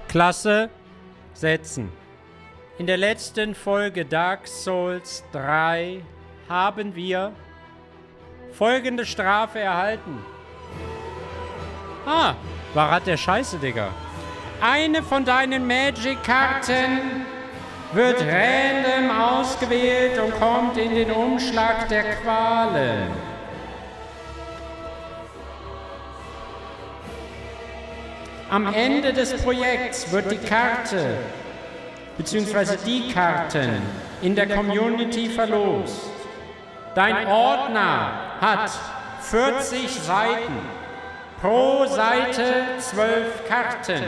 Klasse. Setzen. In der letzten Folge Dark Souls 3 haben wir folgende Strafe erhalten. Ah, war Rad der Scheiße, Digga. Eine von deinen Magic-Karten wird random ausgewählt und kommt in den Umschlag der Qualen. Am Ende des Projekts wird die Karte bzw. die Karten in der Community verlost. Dein Ordner hat 40 Seiten, pro Seite 12 Karten.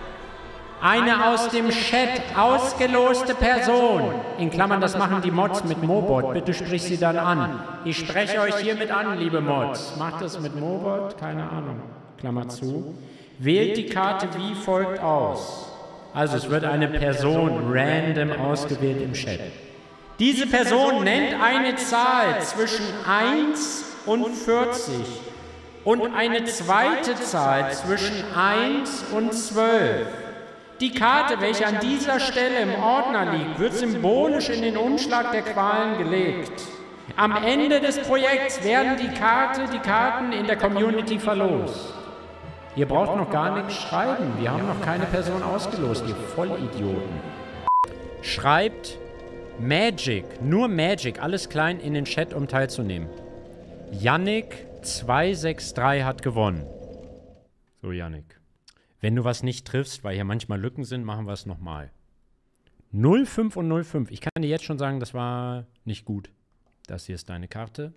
Eine aus dem Chat ausgeloste Person, in Klammern, das machen die Mods mit Mobot, bitte sprich sie dann an. Ich spreche euch hiermit an, liebe Mods. Macht das mit Mobot? Keine Ahnung. Klammer zu. Wählt die Karte wie folgt aus. Also es wird eine Person random ausgewählt im Chat. Diese Person nennt eine Zahl zwischen 1 und 40 und eine zweite Zahl zwischen 1 und 12. Die Karte, welche an dieser Stelle im Ordner liegt, wird symbolisch in den Umschlag der Qualen gelegt. Am Ende des Projekts werden die Karten in der Community verlost. Ihr braucht noch gar nichts schreiben. Wir haben noch keine Person ausgelost, ihr Vollidioten. Schreibt Magic, nur Magic, alles klein in den Chat, um teilzunehmen. Yannick 263 hat gewonnen. So, Yannick. Wenn du was nicht triffst, weil hier manchmal Lücken sind, machen wir es nochmal. 05 und 05. Ich kann dir jetzt schon sagen, das war nicht gut. Das hier ist deine Karte.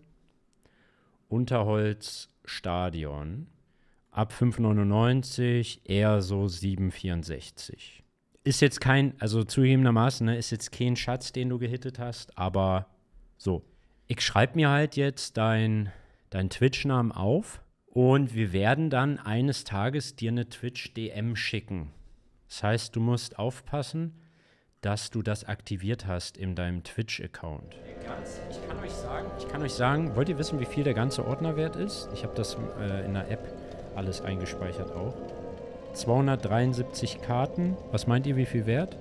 Unterholz Stadion. Ab 5,99, eher so 7,64. Ist jetzt kein, also zugegebenermaßen, ne, ist jetzt kein Schatz, den du gehittet hast, aber so. Ich schreibe mir halt jetzt dein Twitch-Namen auf. Und wir werden dann eines Tages dir eine Twitch-DM schicken. Das heißt, du musst aufpassen, dass du das aktiviert hast in deinem Twitch-Account. Ich kann euch sagen, wollt ihr wissen, wie viel der ganze Ordnerwert ist? Ich habe das in der App alles eingespeichert auch. 273 Karten. Was meint ihr, wie viel wert?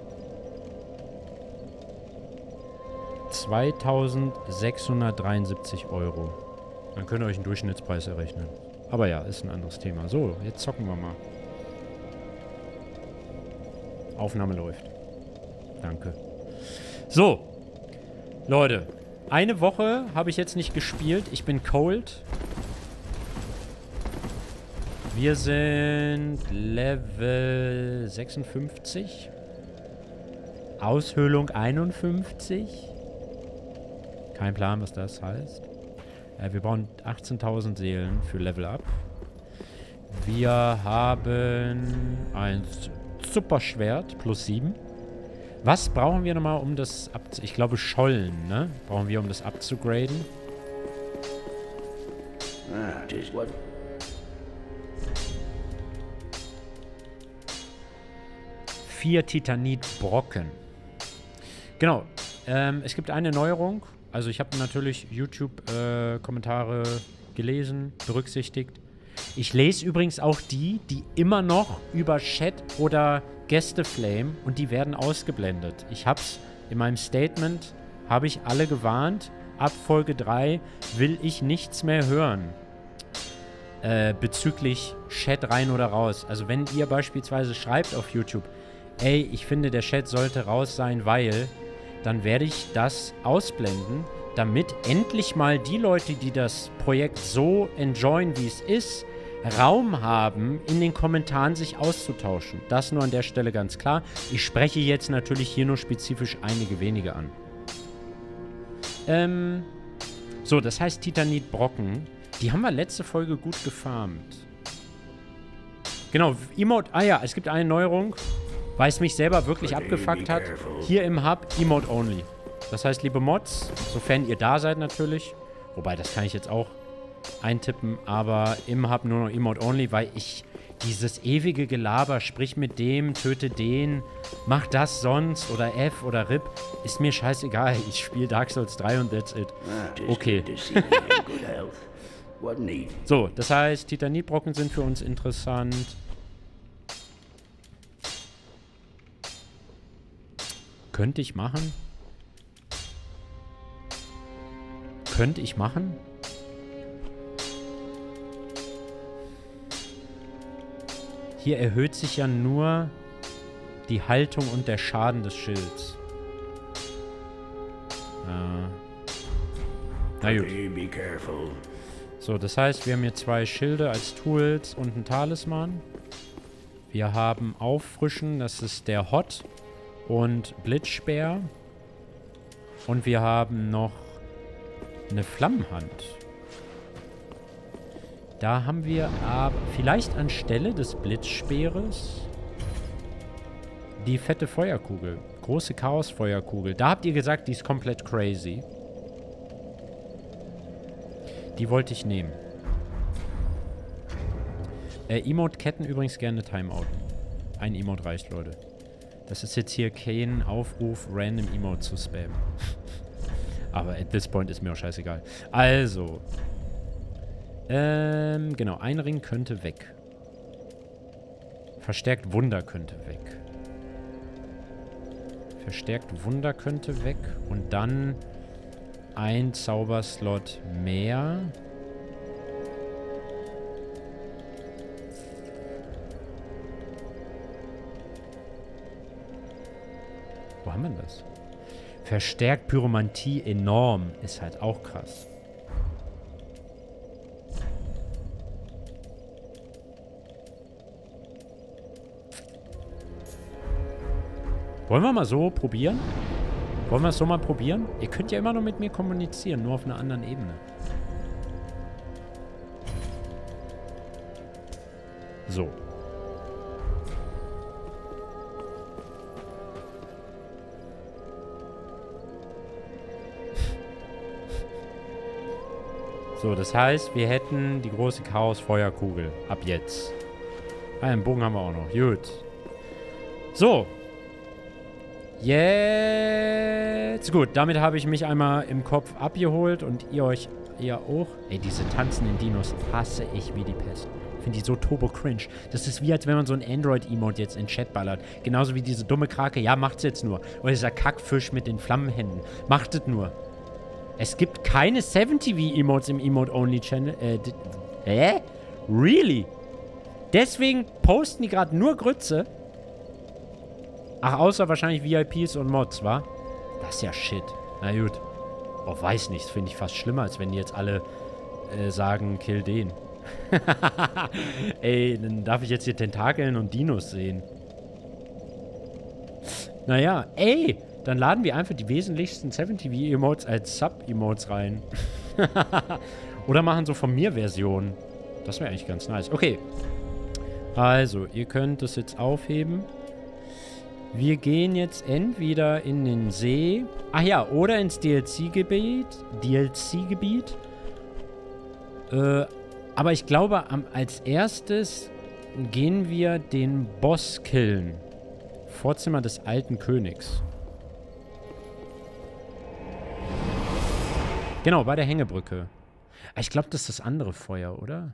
2673 Euro. Dann könnt ihr euch einen Durchschnittspreis errechnen. Aber ja, ist ein anderes Thema. So, jetzt zocken wir mal. Aufnahme läuft. Danke. So, Leute. Eine Woche habe ich jetzt nicht gespielt. Ich bin cold. Wir sind Level 56. Aushöhlung 51. Kein Plan, was das heißt. Wir brauchen 18.000 Seelen für Level Up. Wir haben ein Superschwert plus 7. Was brauchen wir nochmal, um das ich glaube Schollen, ne? Brauchen wir, um das abzugraden. Just what? 4 Titanitbrocken. Genau. Es gibt eine Neuerung. Also ich habe natürlich YouTube-Kommentare gelesen, berücksichtigt. Ich lese übrigens auch die immer noch über Chat oder Gäste flamen und die werden ausgeblendet. Ich hab's in meinem Statement, habe ich alle gewarnt. Ab Folge 3 will ich nichts mehr hören. Bezüglich Chat rein oder raus. Also wenn ihr beispielsweise schreibt auf YouTube, ey, ich finde der Chat sollte raus sein, weil... dann werde ich das ausblenden, damit endlich mal die Leute, die das Projekt so enjoyen, wie es ist, Raum haben, in den Kommentaren sich auszutauschen. Das nur an der Stelle ganz klar. Ich spreche jetzt natürlich hier nur spezifisch einige wenige an. So, das heißt Titanitbrocken. Die haben wir letzte Folge gut gefarmt. Genau, Emote, ja, es gibt eine Neuerung. Weil es mich selber wirklich abgefuckt hat. Hier im Hub, Emote Only. Das heißt, liebe Mods, sofern ihr da seid natürlich, wobei, das kann ich jetzt auch eintippen, aber im Hub nur noch Emote Only, weil ich dieses ewige Gelaber, sprich mit dem, töte den, mach das sonst oder F oder RIP, ist mir scheißegal. Ich spiele Dark Souls 3 und that's it. Okay. So, das heißt, Titanitbrocken sind für uns interessant. Könnte ich machen? Könnte ich machen? Hier erhöht sich ja nur die Haltung und der Schaden des Schilds. Na gut. So, das heißt, wir haben hier 2 Schilde als Tools und einen Talisman. Wir haben Auffrischen, das ist der Hot und Blitzspeer. Und wir haben noch eine Flammenhand. Da haben wir aber vielleicht anstelle des Blitzspeeres die fette Feuerkugel. Große Chaosfeuerkugel. Da habt ihr gesagt, die ist komplett crazy. Die wollte ich nehmen. Emote-Ketten übrigens gerne Timeouten. Ein Emote reicht, Leute. Das ist jetzt hier kein Aufruf, random Emote zu spammen. Aber at this point ist mir auch scheißegal. Also. Genau. Ein Ring könnte weg. Verstärkt Wunder könnte weg. Verstärkt Wunder könnte weg. Und dann ein Zauberslot mehr. Wo haben wir das? Verstärkt Pyromantie enorm. Ist halt auch krass. Wollen wir mal so probieren? Wollen wir es so mal probieren? Ihr könnt ja immer noch mit mir kommunizieren, nur auf einer anderen Ebene. So. So, das heißt, wir hätten die große Chaos-Feuerkugel. Ab jetzt. Ah, einen Bogen haben wir auch noch. Gut. So. Jetzt. Gut, damit habe ich mich einmal im Kopf abgeholt und ihr auch. Ey, diese tanzenden Dinos hasse ich wie die Pest. Ich finde die so turbo cringe. Das ist wie, als wenn man so ein Android-Emote jetzt in Chat ballert. Genauso wie diese dumme Krake. Ja, macht's jetzt nur. Oder dieser Kackfisch mit den Flammenhänden. Macht es nur. Es gibt keine 7TV-Emotes im Emote-Only-Channel. Really? Deswegen posten die gerade nur Grütze? Ach, außer wahrscheinlich VIPs und Mods, wa? Das ist ja Shit. Na gut. Oh, weiß nicht. Das finde ich fast schlimmer, als wenn die jetzt alle sagen, kill den. Ey, dann darf ich jetzt hier Tentakeln und Dinos sehen. Naja, ey, dann laden wir einfach die wesentlichsten 7TV-Emotes als Sub-Emotes rein. Oder machen so von mir Versionen. Das wäre eigentlich ganz nice. Okay. Also, ihr könnt das jetzt aufheben. Wir gehen jetzt entweder in den See. Ach ja, oder ins DLC-Gebiet. Aber ich glaube, als erstes gehen wir den Boss killen. Vorzimmer des alten Königs. Genau, bei der Hängebrücke. Ich glaube, das ist das andere Feuer, oder?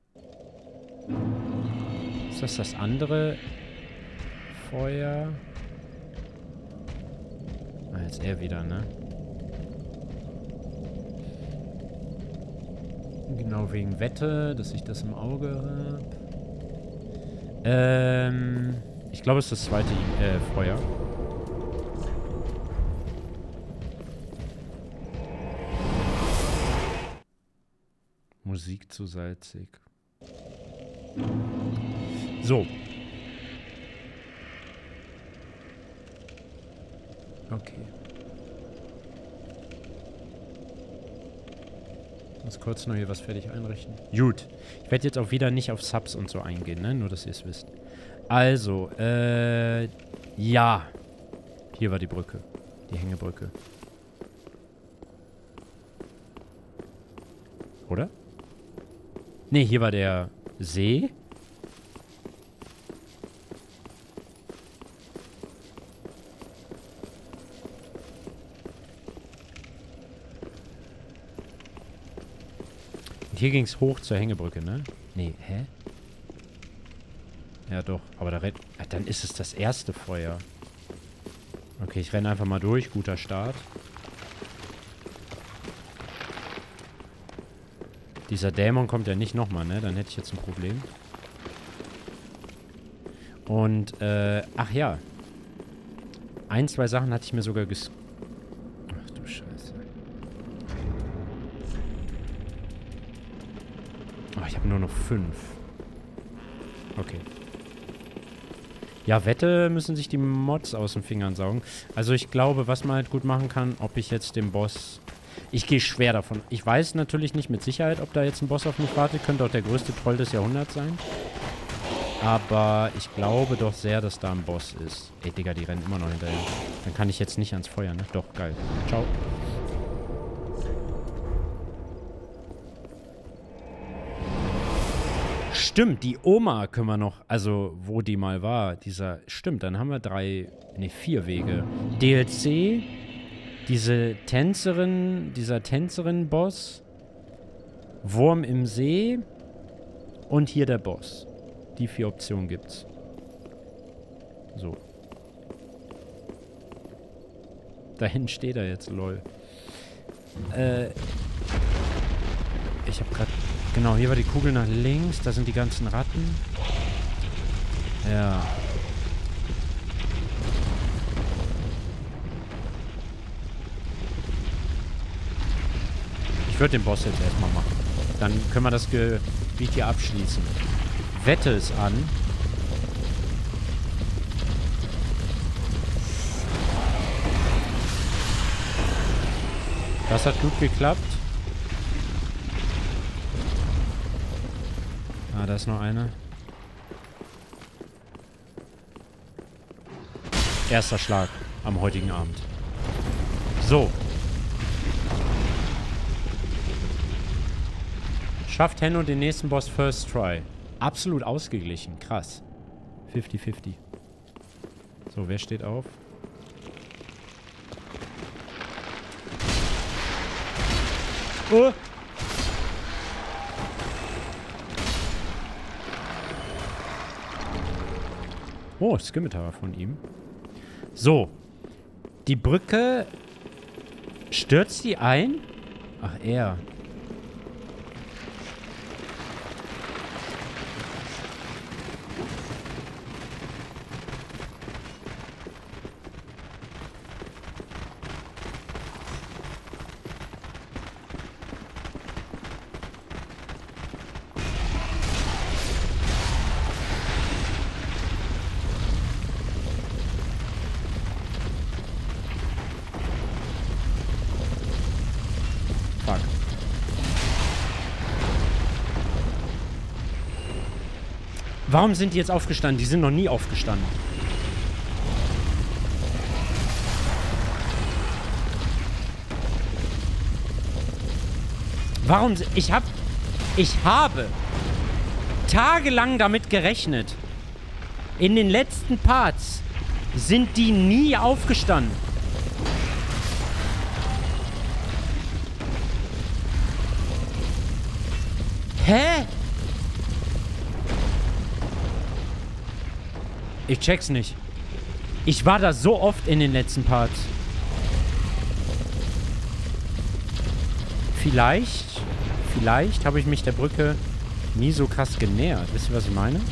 Ist das das andere Feuer? Ah, jetzt er wieder, ne? Genau, wegen Wette, dass ich das im Auge habe. Ich glaube, es ist das zweite Feuer. Musik zu salzig. So. Okay. Ich muss kurz noch hier was fertig einrichten. Gut. Ich werde jetzt auch wieder nicht auf Subs und so eingehen, ne? Nur, dass ihr es wisst. Also, ja. Hier war die Brücke. Die Hängebrücke. Oder? Ne, hier war der See. Und hier ging es hoch zur Hängebrücke, ne? Ne, hä? Ja, doch. Aber da dann ist es das erste Feuer. Okay, ich renne einfach mal durch. Guter Start. Dieser Dämon kommt ja nicht nochmal, ne? Dann hätte ich jetzt ein Problem. Und, ach ja. Ein, zwei Sachen hatte ich mir sogar Ach du Scheiße. Oh, ich habe nur noch 5. Okay. Ja, Wette müssen sich die Mods aus den Fingern saugen. Also ich glaube, was man halt gut machen kann, ob ich jetzt den Boss... Ich gehe schwer davon. Ich weiß natürlich nicht mit Sicherheit, ob da jetzt ein Boss auf mich wartet. Könnte auch der größte Troll des Jahrhunderts sein. Aber ich glaube doch sehr, dass da ein Boss ist. Ey, Digga, die rennen immer noch hinterher. Dann kann ich jetzt nicht ans Feuer, ne? Doch, geil. Ciao. Stimmt, die Oma können wir noch, also wo die mal war, stimmt, dann haben wir 4 Wege. DLC, dieser Tänzerin-Boss, Wurm im See und hier der Boss. Die 4 Optionen gibt's. So. Dahin steht er jetzt, lol. Ich hab grad... Genau, hier war die Kugel nach links. Da sind die ganzen Ratten. Ja. Ich würde den Boss jetzt erstmal machen. Dann können wir das Gebiet hier abschließen. Wette es an. Das hat gut geklappt. Ah, da ist noch eine. Erster Schlag am heutigen Abend. So. Schafft Henno den nächsten Boss First Try. Absolut ausgeglichen. Krass. 50-50. So, wer steht auf? Oh! Oh, Scimitar von ihm. So. Die Brücke... Stürzt die ein? Ach, er. Warum sind die jetzt aufgestanden? Die sind noch nie aufgestanden. Warum... Ich habe tagelang damit gerechnet. In den letzten Parts sind die nie aufgestanden. Hä? Ich check's nicht. Ich war da so oft in den letzten Parts. Vielleicht habe ich mich der Brücke nie so krass genähert. Wisst ihr, was ich meine?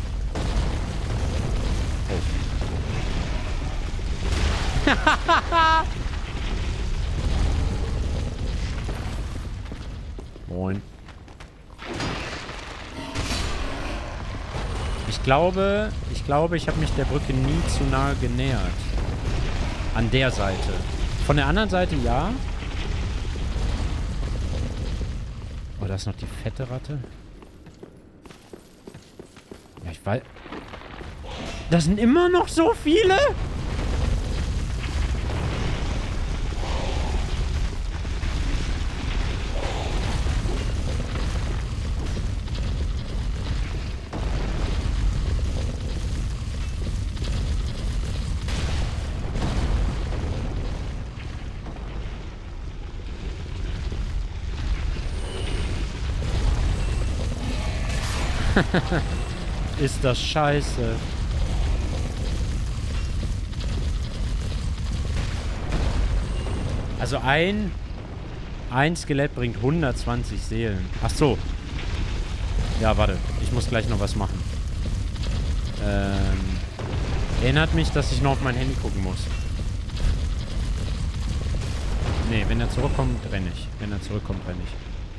Oh. Moin. Ich glaube, ich habe mich der Brücke nie zu nahe genähert. An der Seite. Von der anderen Seite ja. Oh, da ist noch die fette Ratte. Ja, ich weiß... Das sind immer noch so viele? Ist das scheiße. Also ein Skelett bringt 120 Seelen. Ach so. Ja, warte. Ich muss gleich noch was machen. Erinnert mich, dass ich noch auf mein Handy gucken muss. Nee, wenn er zurückkommt, renne ich. Wenn er zurückkommt, renne ich.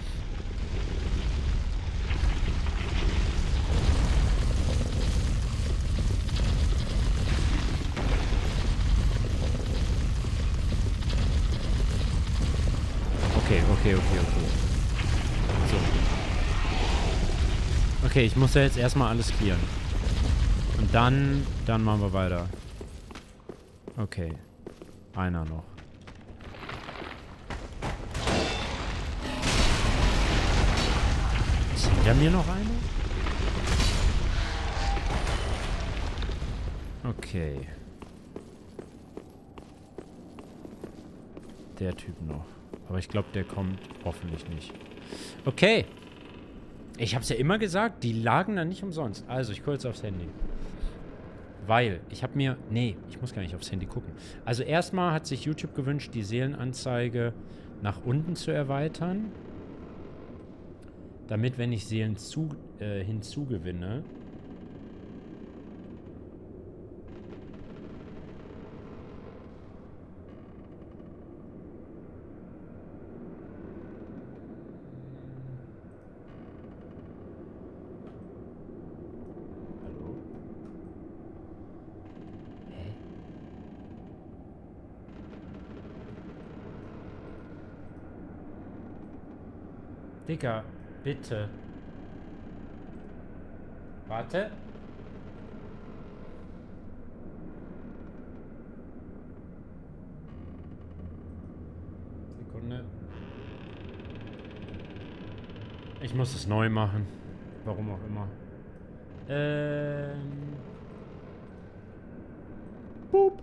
Okay. So. Okay, ich muss ja jetzt erstmal alles clearen. Und dann machen wir weiter. Okay. Einer noch. Ist hinter mir noch einer? Okay. Der Typ noch. Aber ich glaube, der kommt hoffentlich nicht. Okay. Ich habe es ja immer gesagt, die lagen da nicht umsonst. Also, ich gucke jetzt aufs Handy. Weil, ich habe mir... Nee, ich muss gar nicht aufs Handy gucken. Also, erstmal hat sich YouTube gewünscht, die Seelenanzeige nach unten zu erweitern. Damit, wenn ich Seelen hinzugewinne... Digga, bitte. Warte. Sekunde. Ich muss es neu machen. Warum auch immer. Boop.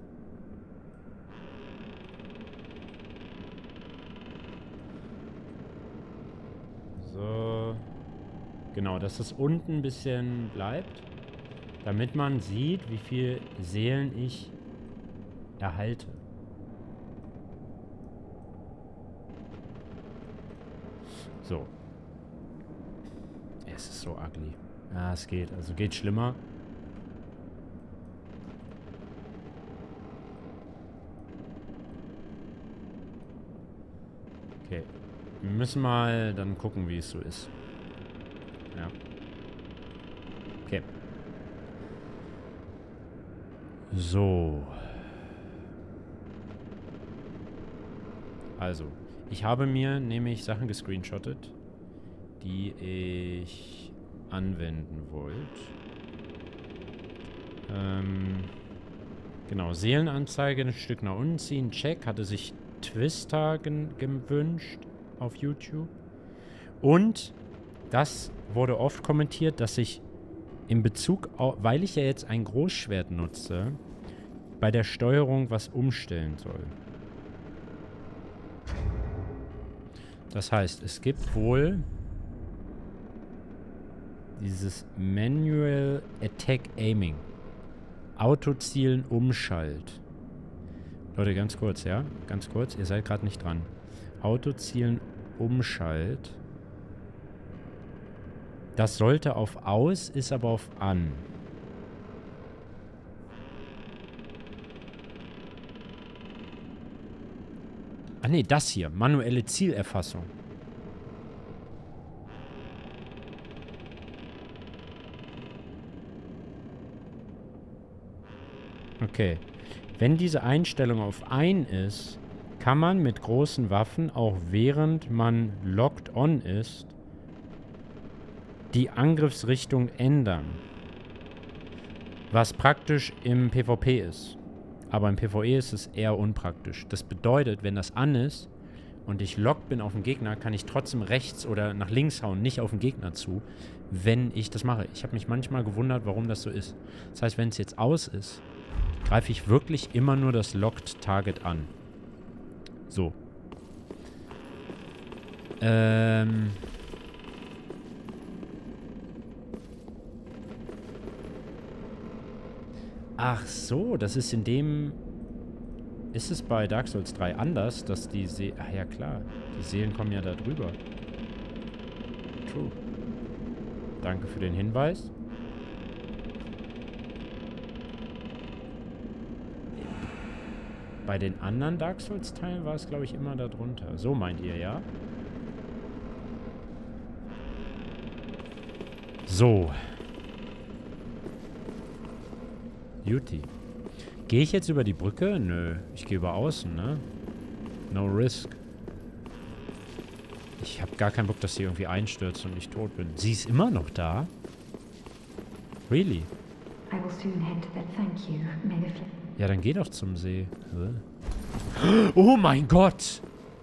So. Genau, dass das unten ein bisschen bleibt. Damit man sieht, wie viel Seelen ich erhalte. So. Es ist so ugly. Ja, es geht. Also geht schlimmer. Okay. Wir müssen mal dann gucken, wie es so ist. Ja. Okay. So. Also, ich habe mir nämlich Sachen gescreenshottet, die ich anwenden wollte. Genau, Seelenanzeige ein Stück nach unten ziehen, check. Hatte sich Twister gewünscht auf YouTube. Und das wurde oft kommentiert, dass ich in Bezug auf, weil ich ja jetzt ein Großschwert nutze, bei der Steuerung was umstellen soll. Das heißt, es gibt wohl dieses Manual Attack Aiming. Autozielen Umschalt. Leute, ganz kurz, ja? Ganz kurz, ihr seid gerade nicht dran. Autozielen Umschalt. Das sollte auf Aus, ist aber auf An. Ah ne, das hier. Manuelle Zielerfassung. Okay. Wenn diese Einstellung auf Ein ist, kann man mit großen Waffen, auch während man locked on ist, die Angriffsrichtung ändern. Was praktisch im PvP ist. Aber im PvE ist es eher unpraktisch. Das bedeutet, wenn das an ist und ich locked bin auf den Gegner, kann ich trotzdem rechts oder nach links hauen, nicht auf den Gegner zu, wenn ich das mache. Ich habe mich manchmal gewundert, warum das so ist. Das heißt, wenn es jetzt aus ist, greife ich wirklich immer nur das Locked Target an. So. Ach so, das ist in dem Ist es bei Dark Souls 3 anders, dass die Ach ja, klar. Die Seelen kommen ja da drüber. True. Danke für den Hinweis. Bei den anderen Dark Souls-Teilen war es, glaube ich, immer da drunter. So meint ihr, ja? So. Beauty. Gehe ich jetzt über die Brücke? Nö. Ich gehe über außen, ne? No risk. Ich habe gar keinen Bock, dass sie irgendwie einstürzt und ich tot bin. Sie ist immer noch da? Really? I will soon head to that. Thank you. May the Ja, dann geh doch zum See. Oh mein Gott!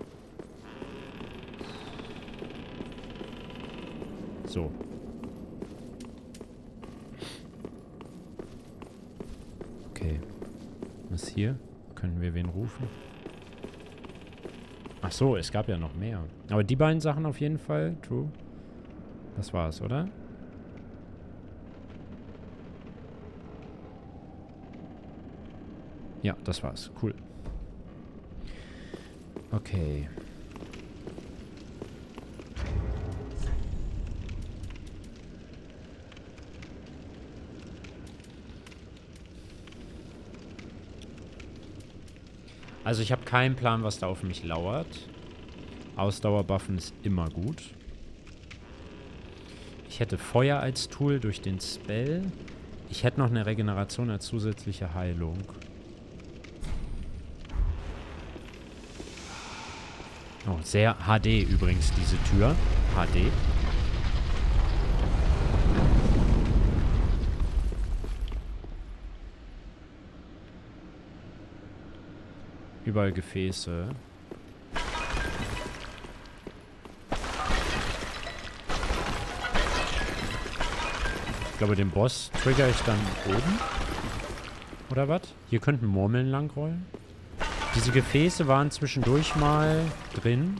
So. Okay. Was hier? Können wir wen rufen? Ach so, es gab ja noch mehr. Aber die beiden Sachen auf jeden Fall. True. Das war's, oder? Ja, das war's. Cool. Okay. Also ich habe keinen Plan, was da auf mich lauert. Ausdauerbuffen ist immer gut. Ich hätte Feuer als Tool durch den Spell. Ich hätte noch eine Regeneration als zusätzliche Heilung. Oh, sehr HD übrigens, diese Tür. HD. Überall Gefäße. Ich glaube, den Boss trigger ich dann oben. Oder was? Hier könnten Murmeln langrollen. Diese Gefäße waren zwischendurch mal drin.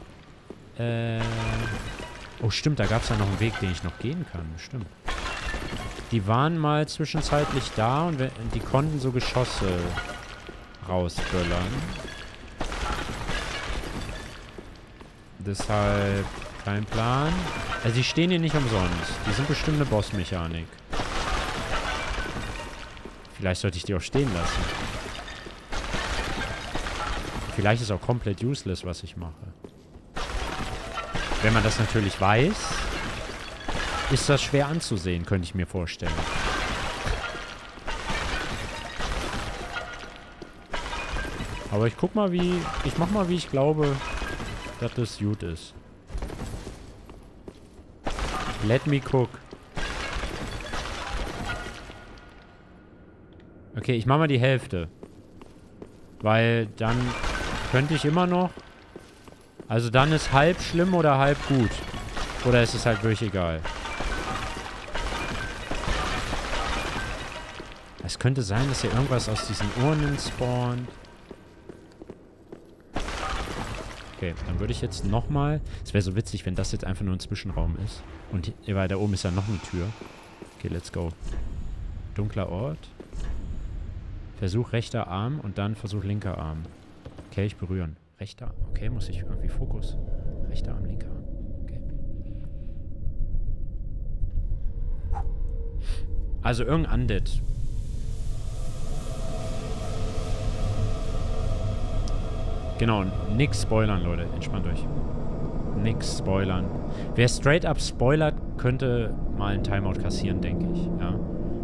Oh, stimmt, da gab es ja noch einen Weg, den ich noch gehen kann. Stimmt. Die waren mal zwischenzeitlich da und die konnten so Geschosse rausböllern. Deshalb kein Plan. Also die stehen hier nicht umsonst. Die sind bestimmt eine Bossmechanik. Vielleicht sollte ich die auch stehen lassen. Vielleicht ist auch komplett useless, was ich mache. Wenn man das natürlich weiß, ist das schwer anzusehen, könnte ich mir vorstellen. Aber ich guck mal, ich mach mal, wie ich glaube, dass das gut ist. Let me cook. Okay, ich mach mal die Hälfte. Weil dann könnte ich immer noch... Also dann ist halb schlimm oder halb gut. Oder ist es halt wirklich egal. Es könnte sein, dass hier irgendwas aus diesen Urnen spawnt. Okay, dann würde ich jetzt nochmal... Es wäre so witzig, wenn das jetzt einfach nur ein Zwischenraum ist. Und weil da oben ist ja noch eine Tür. Okay, let's go. Dunkler Ort. Versuch rechter Arm und dann Versuch linker Arm. Okay, ich berühren. Rechter. Okay, muss ich irgendwie Fokus. Rechter Arm, linker Arm. Okay. Also irgendein Undead. Genau, nix spoilern, Leute. Entspannt euch. Nix spoilern. Wer straight up spoilert, könnte mal einen Timeout kassieren, denke ich. Ja.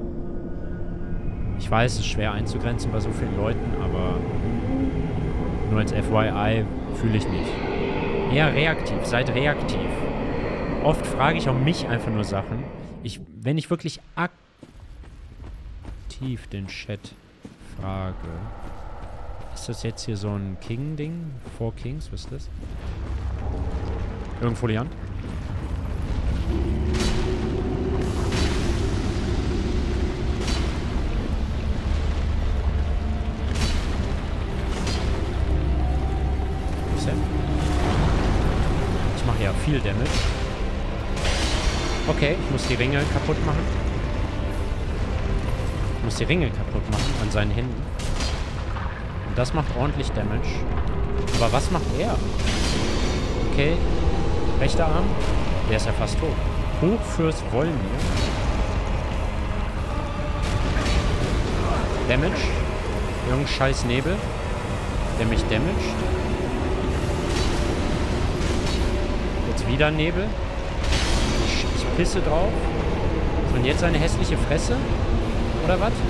Ich weiß, es ist schwer einzugrenzen bei so vielen Leuten, aber nur als FYI fühle ich nicht. Eher reaktiv, seid reaktiv. Oft frage ich auch mich einfach nur Sachen. Wenn ich wirklich aktiv den Chat frage. Ist das jetzt hier so ein King-Ding? 4 Kings, was ist das? Irgendwo Foliant? Ich mache ja viel Damage. Okay, ich muss die Ringe kaputt machen. Ich muss die Ringe kaputt machen an seinen Händen. Und Das macht ordentlich Damage. Aber was macht er? Okay. Rechter Arm. Der ist ja fast tot. Hochfürst Wolnir. Damage. Irgendein scheiß Nebel. Der mich damaged. Jetzt wieder Nebel. Ich pisse drauf. Und jetzt eine hässliche Fresse? Oder was?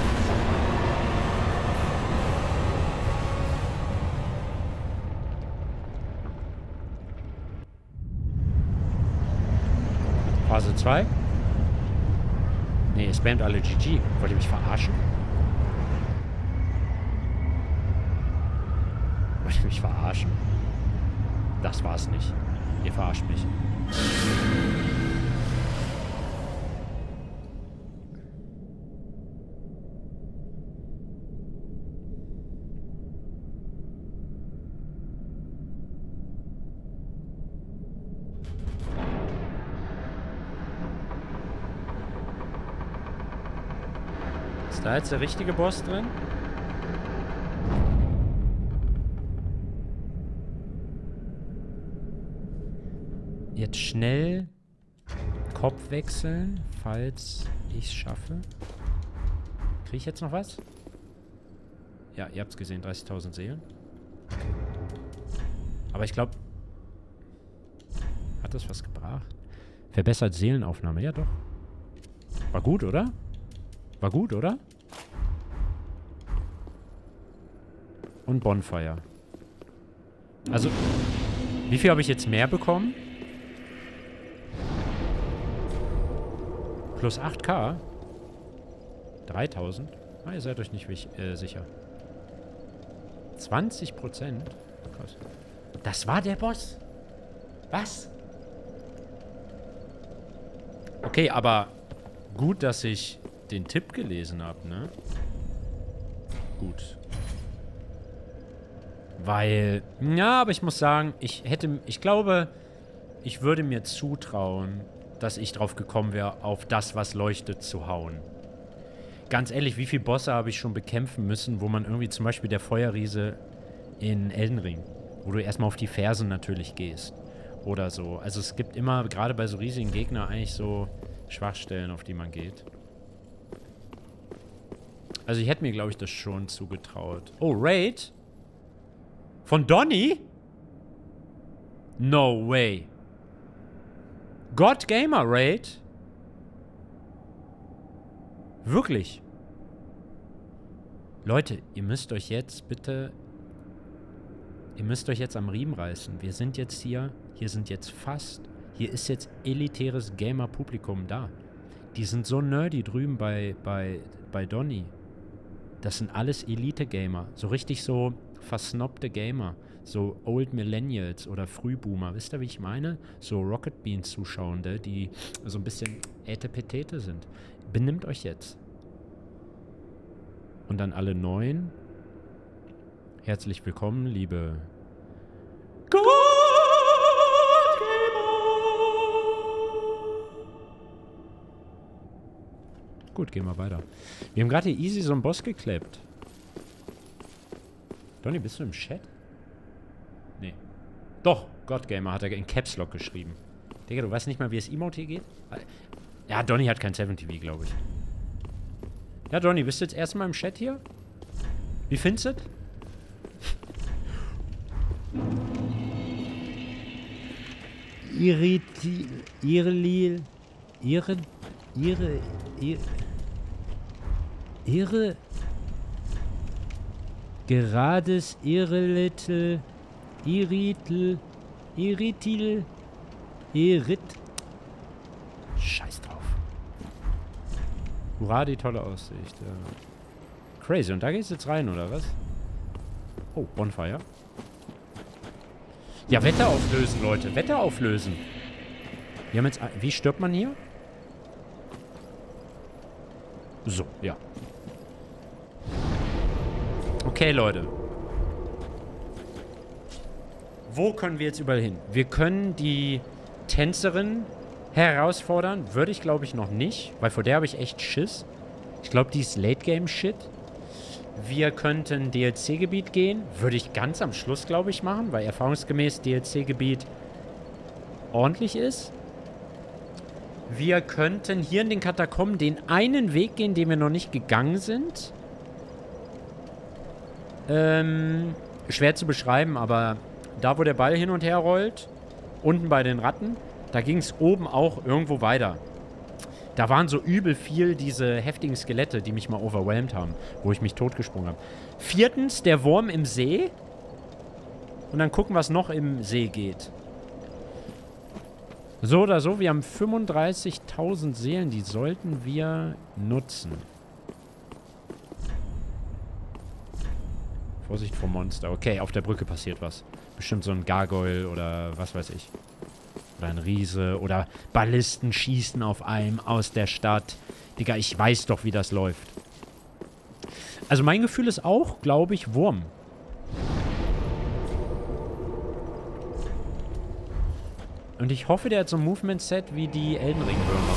Phase 2? Nee, ihr spammt alle GG. Wollt ihr mich verarschen? Wollt ihr mich verarschen? Das war's nicht. Ihr verarscht mich. Ist da jetzt der richtige Boss drin? Jetzt schnell Kopf wechseln, falls ich es schaffe. Kriege ich jetzt noch was? Ja, ihr habt es gesehen, 30.000 Seelen. Aber ich glaube... Hat das was gebracht? Verbessert Seelenaufnahme, ja doch. War gut, oder? War gut, oder? Und Bonfire. Also, wie viel habe ich jetzt mehr bekommen? Plus 8k? 3000? Ah, ihr seid euch nicht sicher. 20%? Krass. Das war der Boss? Was? Okay, aber gut, dass ich den Tipp gelesen habe, ne? Gut. Weil, ja, aber ich muss sagen, ich glaube, ich würde mir zutrauen, dass ich drauf gekommen wäre, auf das, was leuchtet, zu hauen. Ganz ehrlich, wie viele Bosse habe ich schon bekämpfen müssen, wo man irgendwie zum Beispiel der Feuerriese in Elden Ring, wo du erstmal auf die Fersen natürlich gehst. Oder so. Also es gibt immer, gerade bei so riesigen Gegnern, eigentlich so Schwachstellen, auf die man geht. Also ich hätte mir, glaube ich, das schon zugetraut. Oh, Raid? Von Donny? No way. God Gamer Raid? Wirklich? Leute, ihr müsst euch jetzt bitte... Ihr müsst euch jetzt am Riemen reißen. Wir sind jetzt hier... Hier sind jetzt fast... Hier ist jetzt elitäres Gamer-Publikum da. Die sind so nerdy drüben bei Donny. Das sind alles Elite-Gamer. So richtig so versnobte Gamer. So Old Millennials oder Frühboomer. Wisst ihr, wie ich meine? So Rocket Beans-Zuschauende, die so ein bisschen Ätepetete sind. Benimmt euch jetzt. Und dann alle Neuen. Herzlich willkommen, liebe God Gamer. Gut, gehen wir weiter. Wir haben gerade hier easy so einen Boss gekleppt. Donny, bist du im Chat? Nee. Doch, Godgamer hat er in Caps Lock geschrieben. Digga, du weißt nicht mal, wie es Emote hier geht? Ja, Donny hat kein 7TV, glaube ich. Ja, Donny, bist du jetzt erstmal im Chat hier? Wie findest du es? Gerades Irrelitel, Irritil, Scheiß drauf. Hurra, die tolle Aussicht. Ja. Crazy, und da geht's jetzt rein, oder was? Oh, Bonfire. Ja, Wetter auflösen, Leute. Wetter auflösen. Wir haben jetzt... Wie stirbt man hier? So, ja. Okay, Leute. Wo können wir jetzt überall hin? Wir können die Tänzerin herausfordern. Würde ich, glaube ich, noch nicht. Weil vor der habe ich echt Schiss. Ich glaube, die ist Late-Game-Shit. Wir könnten DLC-Gebiet gehen. Würde ich ganz am Schluss, glaube ich, machen, weil erfahrungsgemäß DLC-Gebiet ordentlich ist. Wir könnten hier in den Katakomben den einen Weg gehen, den wir noch nicht gegangen sind. Schwer zu beschreiben, aber da, wo der Ball hin und her rollt, unten bei den Ratten, da ging es oben auch irgendwo weiter. Da waren so übel viel diese heftigen Skelette, die mich mal overwhelmed haben, wo ich mich totgesprungen habe. 4. der Wurm im See. Und dann gucken, was noch im See geht. So oder so, wir haben 35.000 Seelen, die sollten wir nutzen. Vorsicht vor Monster. Okay, auf der Brücke passiert was. Bestimmt so ein Gargoyle oder was weiß ich. Oder ein Riese. Oder Ballisten schießen auf einem aus der Stadt. Digga, ich weiß doch, wie das läuft. Also mein Gefühl ist auch, glaube ich, Wurm. Und ich hoffe, der hat so ein Movement-Set wie die Elden Ring-Würmer.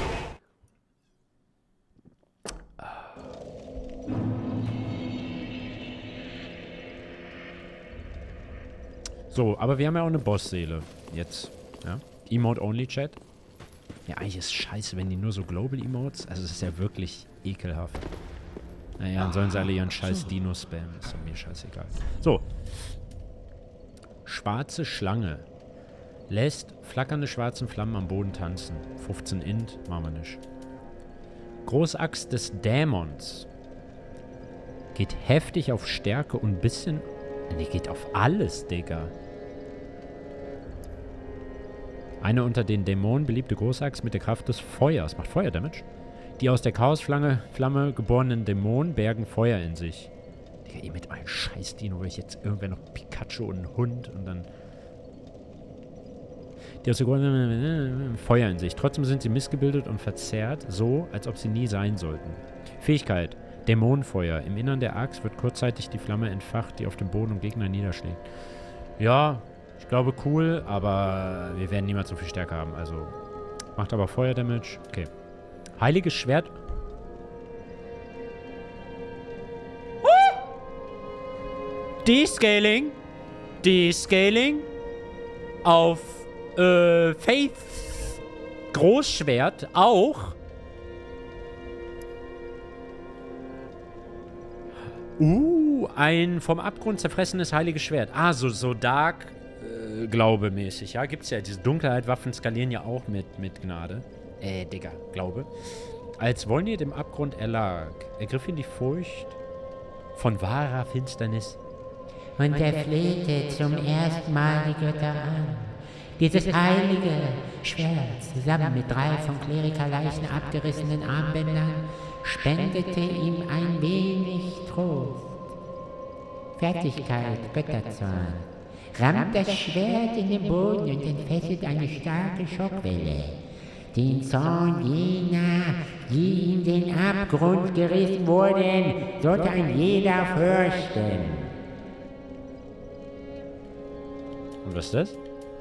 So, aber wir haben ja auch eine Boss-Seele. Jetzt. Ja. Emote-Only-Chat. Ja, eigentlich ist es scheiße, wenn die nur so Global-Emotes... Also, es ist ja wirklich ekelhaft. Naja, dann sollen sie alle ihren scheiß Dino spammen. Ist doch mir scheißegal. So. Schwarze Schlange. Lässt flackernde schwarzen Flammen am Boden tanzen. 15 Int, machen wir nicht. Großaxt des Dämons. Geht heftig auf Stärke und ein bisschen... Nee, geht auf alles, Digga. Eine unter den Dämonen beliebte Großaxt mit der Kraft des Feuers. Macht Feuerdamage. Die aus der Chaosflamme geborenen Dämonen bergen Feuer in sich. Digga, ihr mit eurem scheiß Dino, weil ich jetzt irgendwer noch Pikachu und einen Hund und dann... Die aus der Feuer in sich. Trotzdem sind sie missgebildet und verzerrt, so, als ob sie nie sein sollten. Fähigkeit. Dämonenfeuer. Im Innern der Axt wird kurzzeitig die Flamme entfacht, die auf dem Boden und Gegner niederschlägt. Ja, ich glaube cool, aber wir werden niemals so viel Stärke haben. Also, macht aber Feuerdamage. Okay. Heiliges Schwert. Descaling. Descaling. Auf Faith Großschwert auch. Ein vom Abgrund zerfressenes heiliges Schwert. Ah, so Dark Glaube mäßig. Ja, gibt's ja. Diese Dunkelheit-Waffen skalieren ja auch mit Gnade. Digga, Glaube. Als Wolnir dem Abgrund erlag, ergriff ihn die Furcht von wahrer Finsternis. Und er flehte zum ersten Mal die Götter an. Dieses heilige Schwert, zusammen mit 3 von Klerikerleichen abgerissenen Armbändern, spendete ihm ein wenig Trost. Fertigkeit, Götterzorn. Rammt das Schwert in den Boden und entfesselt eine starke Schockwelle. Den Zorn jener, die in den Abgrund gerissen wurden, sollte ein jeder fürchten. Und was ist das?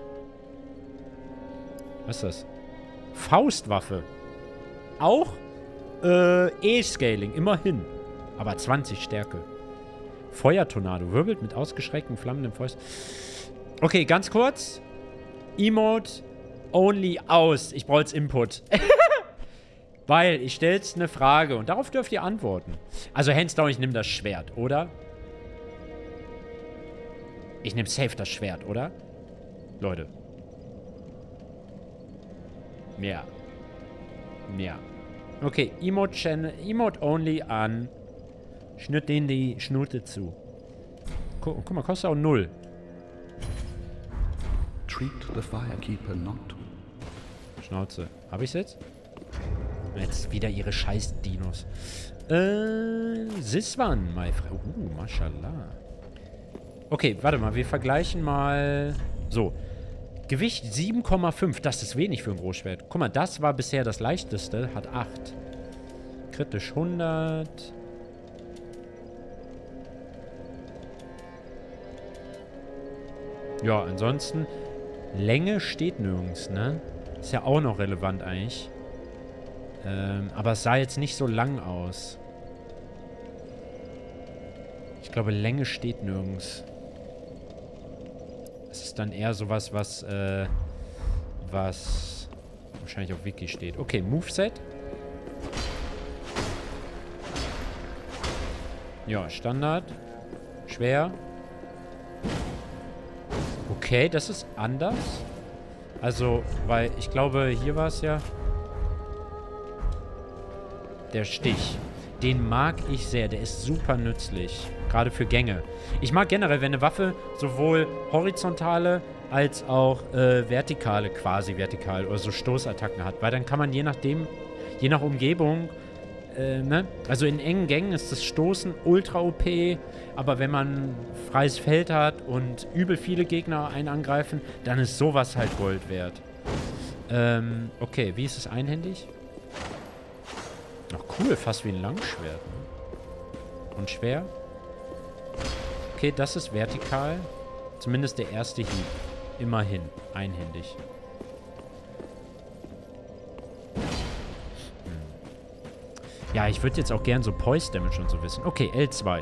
Was ist das? Faustwaffe. Auch E-Scaling, immerhin. Aber 20 Stärke. Feuertornado. Wirbelt mit ausgeschreckten, flammenden Fäusten. Okay, ganz kurz. Emote only aus. Ich brauche jetzt Input. Weil ich stelle jetzt eine Frage und darauf dürft ihr antworten. Also hands down, ich nehme das Schwert, oder? Ich nehme safe das Schwert, oder? Leute. Ja. Ja. Okay, Emote only an. Schnitt denen die Schnute zu. Guck mal, kostet auch 0. Treat the Firekeeper not. Schnauze. Hab ich's jetzt? Jetzt wieder ihre scheiß Dinos. Siswan, my friend. Mashallah. Okay, warte mal, wir vergleichen mal. So. Gewicht 7,5. Das ist wenig für ein Großschwert. Guck mal, das war bisher das leichteste. Hat 8. Kritisch 100. Ja, ansonsten. Länge steht nirgends, ne? Ist ja auch noch relevant eigentlich. Aber es sah jetzt nicht so lang aus. Ich glaube, Länge steht nirgends. Es ist dann eher sowas, was wahrscheinlich auf Wiki steht. Okay, Moveset. Ja, Standard. Schwer. Okay, das ist anders. Also, weil ich glaube, hier war es ja der Stich. Den mag ich sehr. Der ist super nützlich. Gerade für Gänge. Ich mag generell, wenn eine Waffe sowohl horizontale als auch vertikale, quasi vertikal oder so Stoßattacken hat. Weil dann kann man je nachdem, je nach Umgebung, ne? Also in engen Gängen ist das Stoßen ultra OP, aber wenn man freies Feld hat und übel viele Gegner einen angreifen, dann ist sowas halt Gold wert. Okay, wie ist es einhändig? Ach cool, fast wie ein Langschwert. Ne? Und schwer? Okay, das ist vertikal. Zumindest der erste Hieb. Immerhin. Einhändig. Ja, ich würde jetzt auch gern so Poise Damage und so wissen. Okay, L2.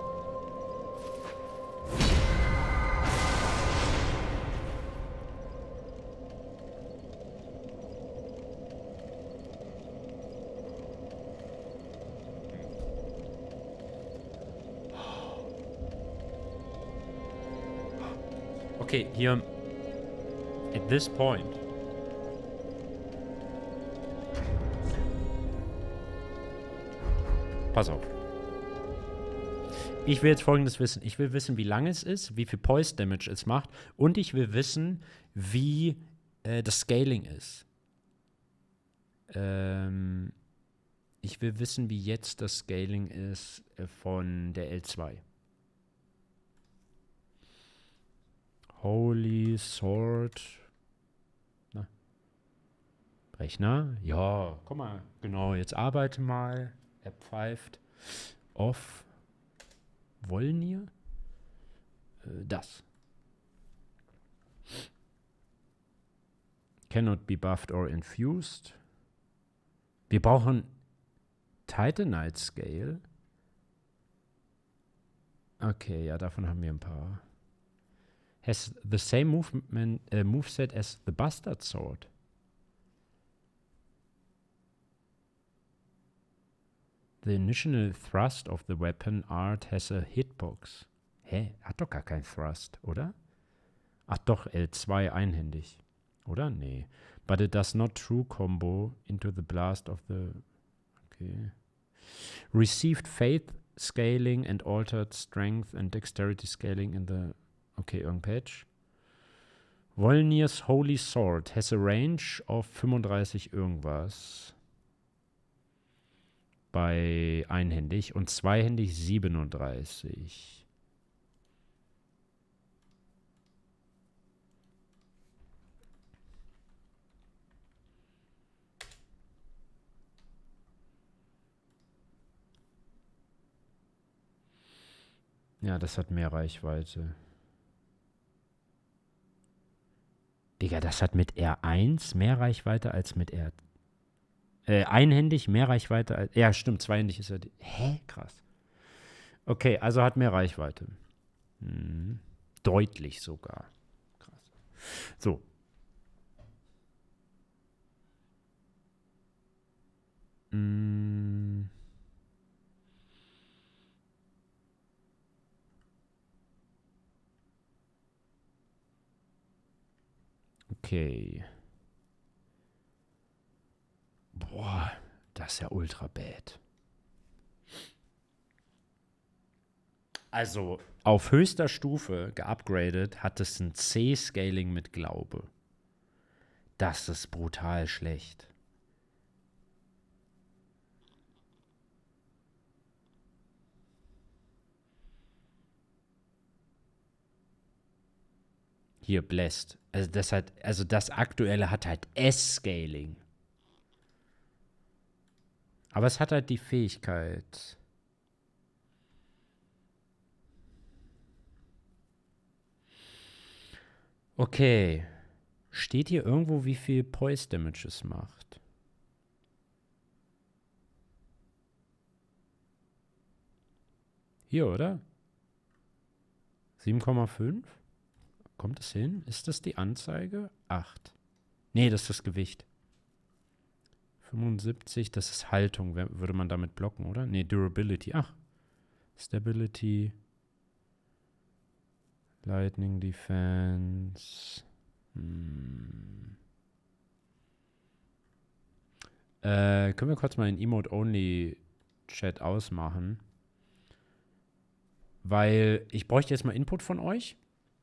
Okay, hier at this point. Pass auf. Ich will jetzt Folgendes wissen. Ich will wissen, wie lang es ist, wie viel Poise Damage es macht und ich will wissen, wie das Scaling ist. Ich will wissen, wie jetzt das Scaling ist von der L2. Holy Sword. Na. Rechner? Ja, komm mal. Genau, jetzt arbeite mal. Er pfeift. Off. Wolnir? Das. Cannot be buffed or infused. Wir brauchen Titanite Scale. Okay, ja, davon haben wir ein paar. Has the same moveset as the Bastard Sword. The initial thrust of the weapon art has a hitbox. Hä? Hat doch gar kein Thrust, oder? Ach doch, L2 einhändig. Oder? Nee. But it does not true combo into the blast of the... Okay. Received faith scaling and altered strength and dexterity scaling in the... Okay, irgendein Patch. Wolnir's Holy Sword has a range of 35 irgendwas. Bei einhändig und zweihändig 37. Ja, das hat mehr Reichweite. Digga, das hat mit R1 mehr Reichweite als mit R... einhändig mehr Reichweite als... Ja, stimmt, zweihändig ist er... Hä? Krass. Okay, also hat mehr Reichweite. Deutlich sogar. Krass. So. Okay. Boah, das ist ja ultra bad. Also, auf höchster Stufe geupgradet hat es ein C-Scaling mit Glaube. Das ist brutal schlecht. Hier, Blessed. Also das aktuelle hat halt S-Scaling. Aber es hat halt die Fähigkeit. Okay. Steht hier irgendwo, wie viel Poise Damage es macht? Hier, oder? 7,5? Kommt es hin? Ist das die Anzeige? 8. Nee, das ist das Gewicht. 75, das ist Haltung. Würde man damit blocken, oder? Nee, Durability. Ach. Stability. Lightning Defense. Können wir kurz mal den Emote-Only-Chat ausmachen? Weil ich bräuchte jetzt mal Input von euch.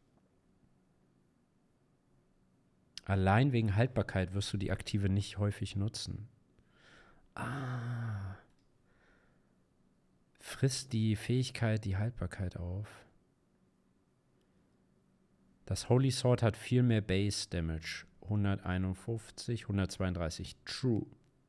Allein wegen Haltbarkeit wirst du die Aktive nicht häufig nutzen. Frisst die Fähigkeit die Haltbarkeit auf. Das Holy Sword hat viel mehr Base Damage. 151, 132. True.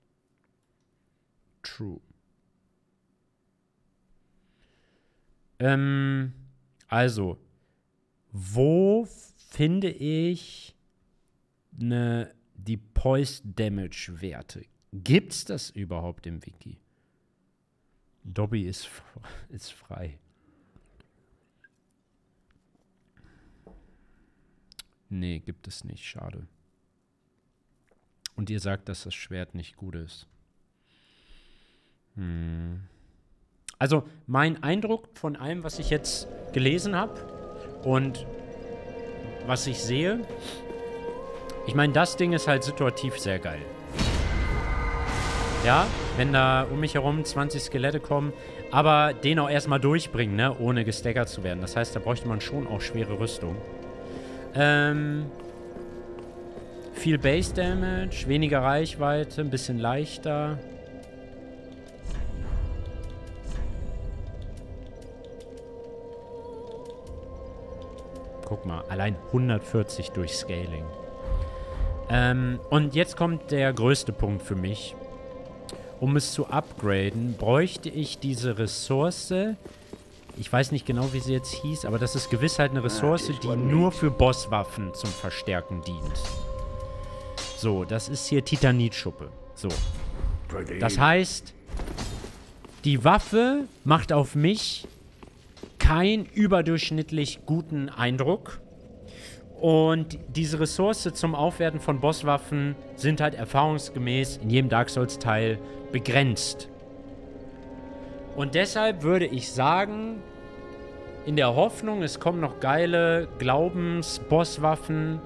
Also, wo finde ich die Poise Damage Werte? Gibt's das überhaupt im Wiki? Dobby ist frei. Nee, gibt es nicht. Schade. Und ihr sagt, dass das Schwert nicht gut ist. Also, mein Eindruck von allem, was ich jetzt gelesen habe und was ich sehe, ich meine, das Ding ist halt situativ sehr geil. Ja, wenn da um mich herum 20 Skelette kommen, aber den auch erstmal durchbringen, ne, ohne gestaggert zu werden. Das heißt, da bräuchte man schon auch schwere Rüstung. Viel Base Damage, weniger Reichweite, ein bisschen leichter. Guck mal, allein 140 durch Scaling. Und jetzt kommt der größte Punkt für mich. Um es zu upgraden, bräuchte ich diese Ressource. Ich weiß nicht genau, wie sie jetzt hieß, aber das ist gewiss halt eine Ressource, die nur für Bosswaffen zum Verstärken dient. So, das ist hier Titanitschuppe. So. Das heißt, die Waffe macht auf mich keinen überdurchschnittlich guten Eindruck. Und diese Ressource zum Aufwerten von Bosswaffen sind halt erfahrungsgemäß in jedem Dark Souls-Teil begrenzt. Und deshalb würde ich sagen, in der Hoffnung, es kommen noch geile Glaubens-Bosswaffen.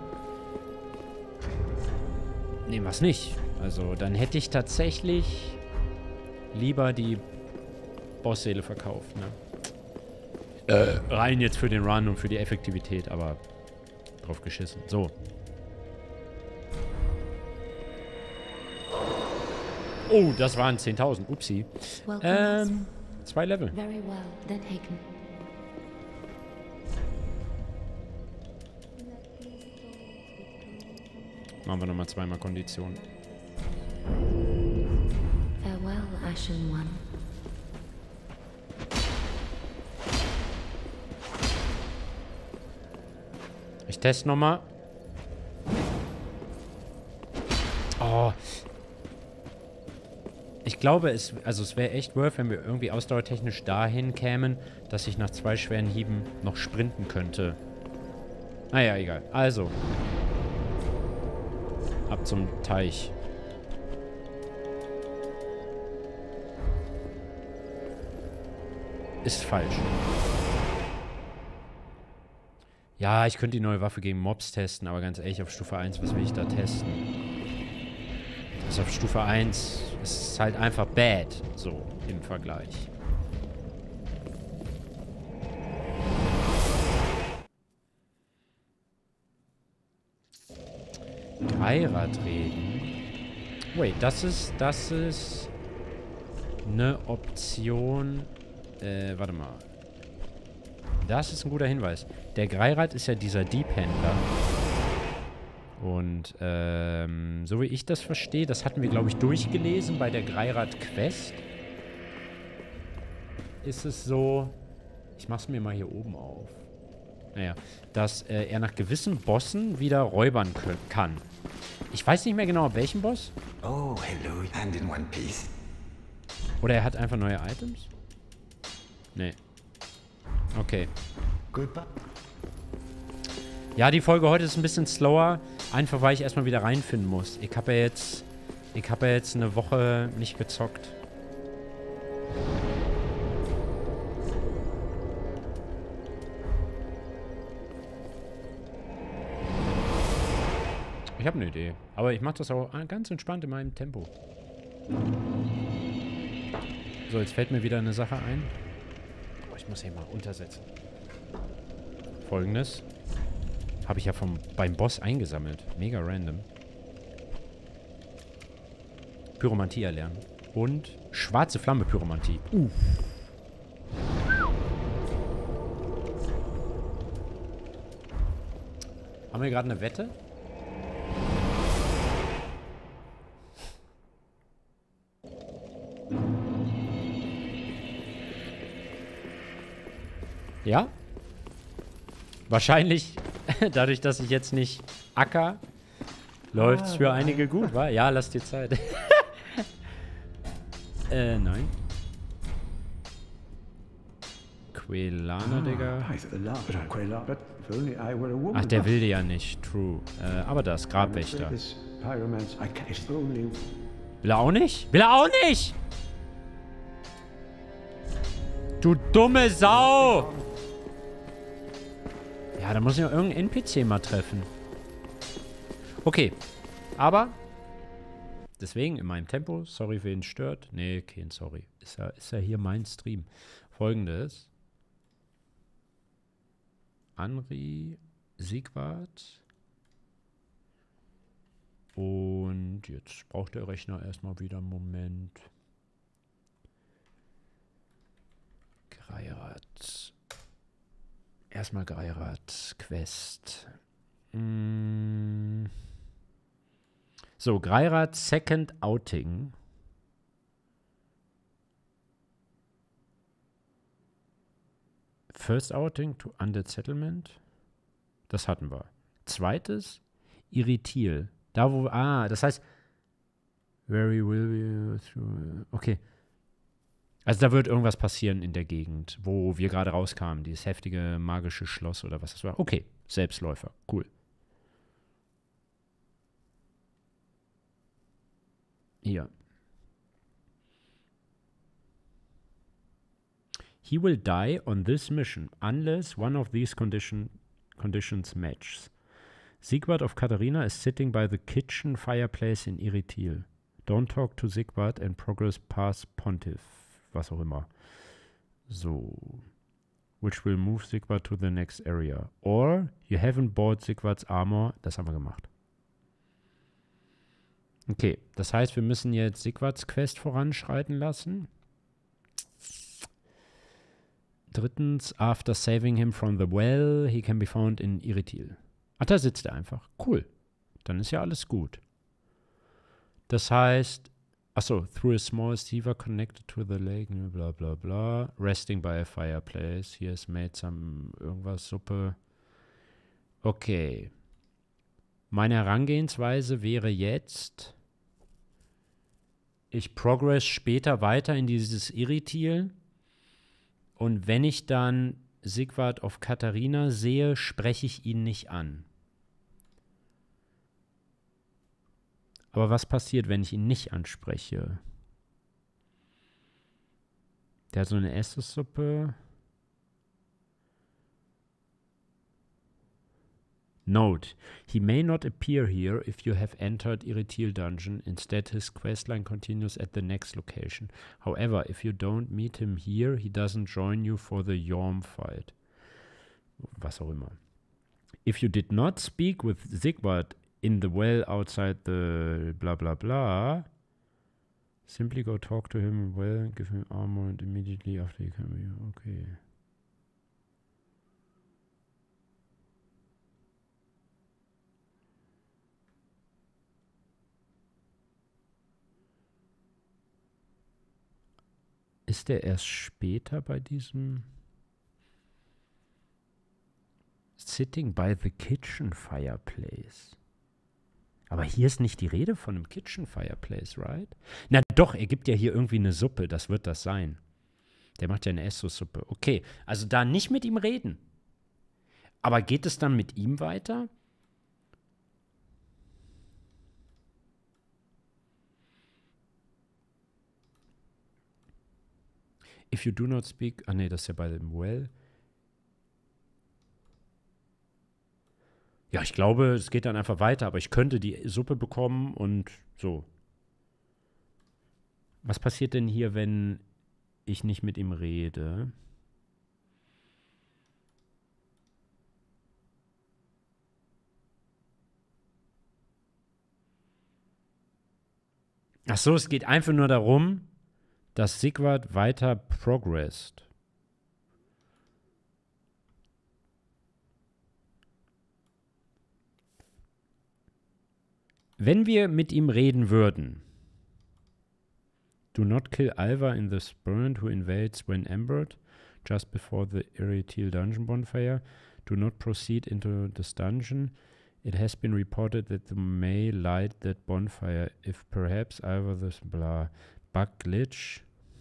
Nehmen wir es nicht. Also, dann hätte ich tatsächlich lieber die Bossseele verkauft, ne? Rein jetzt für den Run und für die Effektivität, aber drauf geschissen. So. Oh, das waren 10.000. Upsi. 2 Level. Very well, then taken. Machen wir nochmal zweimal Kondition. Farewell, Ashen One. Ich teste nochmal. Oh. Ich glaube, es wäre echt worth, wenn wir irgendwie ausdauertechnisch dahin kämen, dass ich nach 2 schweren Hieben noch sprinten könnte. Naja, egal. Also. Ab zum Teich. Ist falsch. Ja, ich könnte die neue Waffe gegen Mobs testen, aber ganz ehrlich, auf Stufe 1, was will ich da testen? Also auf Stufe 1 ist es halt einfach bad, so im Vergleich. Dreiradreden. Wait, das ist eine Option. Warte mal. Das ist ein guter Hinweis. Der Greirad ist ja dieser Diebhändler. Und so wie ich das verstehe, das hatten wir, glaube ich, durchgelesen bei der Greirad-Quest. Ist es so... Ich mach's mir mal hier oben auf. Naja, dass er nach gewissen Bossen wieder räubern kann. Ich weiß nicht mehr genau, auf welchem Boss. Oh, hello, and in one piece. Oder er hat einfach neue Items? Nee. Okay. Goodbye. Ja, die Folge heute ist ein bisschen slower, einfach weil ich erstmal wieder reinfinden muss. Ich habe ja jetzt eine Woche nicht gezockt. Ich habe eine Idee, aber ich mache das auch ganz entspannt in meinem Tempo. So, jetzt fällt mir wieder eine Sache ein. Oh, ich muss hier mal untersetzen. Folgendes. Habe ich ja beim Boss eingesammelt. Mega random. Pyromantie erlernen. Und schwarze Flamme Pyromantie. Haben wir gerade eine Wette? Ja? Wahrscheinlich, dadurch, dass ich jetzt nicht acker, läuft es für einige gut, wa? Ja, lass dir Zeit. Nein. Quelana, Digga. Ach, der will ja nicht. True. Aber das, Grabwächter. Will er auch nicht? Will er auch nicht? Du dumme Sau! Ja, da muss ich noch irgendeinen NPC mal treffen. Okay. Aber deswegen in meinem Tempo. Sorry, wen stört. Nee, kein Sorry. Ist ja hier mein Stream. Folgendes. Anri, Sigvard. Und jetzt braucht der Rechner erstmal wieder einen Moment. Greirat. Erstmal Greirat. Quest. So, Greirat Second Outing. First Outing to Undead Settlement. Das hatten wir. Zweites, Irritil. Da wo, das heißt, very will we, okay. Also da wird irgendwas passieren in der Gegend, wo wir gerade rauskamen. Dieses heftige magische Schloss oder was das war. Okay, Selbstläufer. Cool. Hier. He will die on this mission unless one of these conditions matches. Sigvard of Katharina is sitting by the kitchen fireplace in Irritil. Don't talk to Sigvard and progress past Pontiff. Was auch immer. So. Which will move Sigvard to the next area. Or you haven't bought Sigvards armor. Das haben wir gemacht. Okay, das heißt, wir müssen jetzt Sigvards Quest voranschreiten lassen. Drittens, after saving him from the well, he can be found in Irritil. Ach, da sitzt er einfach. Cool. Dann ist ja alles gut. Das heißt, achso, through a small sewer connected to the lake, bla bla bla. Resting by a fireplace. He has made some irgendwas Suppe. Okay. Meine Herangehensweise wäre jetzt, ich progress später weiter in dieses Irritil. Und wenn ich dann Sigvard of Katharina sehe, spreche ich ihn nicht an. Aber was passiert, wenn ich ihn nicht anspreche? Der hat so eine Essenssuppe. Note, he may not appear here if you have entered Irritil Dungeon. Instead, his questline continues at the next location. However, if you don't meet him here, he doesn't join you for the Yhorm fight. Was auch immer. If you did not speak with Sigvard in the well outside the blah blah blah, simply go talk to him well, give him armor and immediately after you come here. Okay. Ist der erst später bei diesem Sitting by the kitchen fireplace? Aber hier ist nicht die Rede von einem Kitchen Fireplace, right? Na doch, er gibt ja hier irgendwie eine Suppe, das wird das sein. Der macht ja eine Essos-Suppe. Okay, also da nicht mit ihm reden. Aber geht es dann mit ihm weiter? If you do not speak... Ah, nee, das ist ja bei dem Well. Ja, ich glaube, es geht dann einfach weiter, aber ich könnte die Suppe bekommen und so. Was passiert denn hier, wenn ich nicht mit ihm rede? Ach so, es geht einfach nur darum, dass Sigvard weiter progressed. Wenn wir mit ihm reden würden, do not kill Alva in the Spurn who invades when ambered, just before the Irithil dungeon bonfire. Do not proceed into this dungeon. It has been reported that you may light that bonfire if perhaps Alva the blah bug glitch.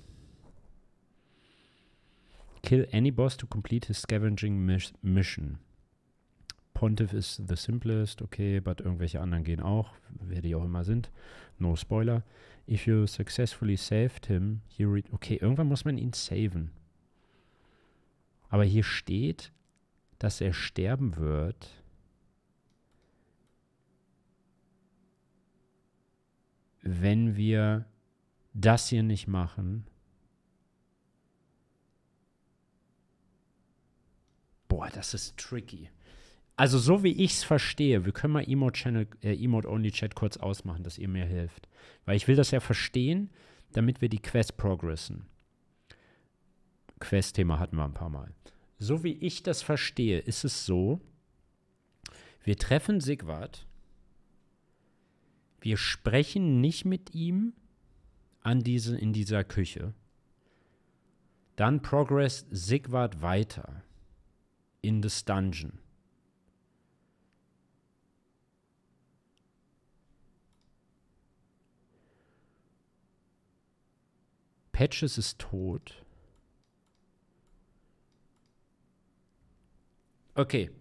Kill any boss to complete his scavenging mission. Pontiff is the simplest, okay, but irgendwelche anderen gehen auch, wer die auch immer sind. No spoiler. If you successfully saved him, okay, irgendwann muss man ihn saven. Aber hier steht, dass er sterben wird. Wenn wir das hier nicht machen. Boah, das ist tricky. Also so wie ich es verstehe, wir können mal Emote-Only-Chat kurz ausmachen, dass ihr mir hilft. Weil ich will das ja verstehen, damit wir die Quest progressen. Quest-Thema hatten wir ein paar Mal. So wie ich das verstehe, ist es so, wir treffen Sigvard, wir sprechen nicht mit ihm in dieser Küche. Dann progresst Sigvard weiter in this dungeon. Patches ist tot. Okay.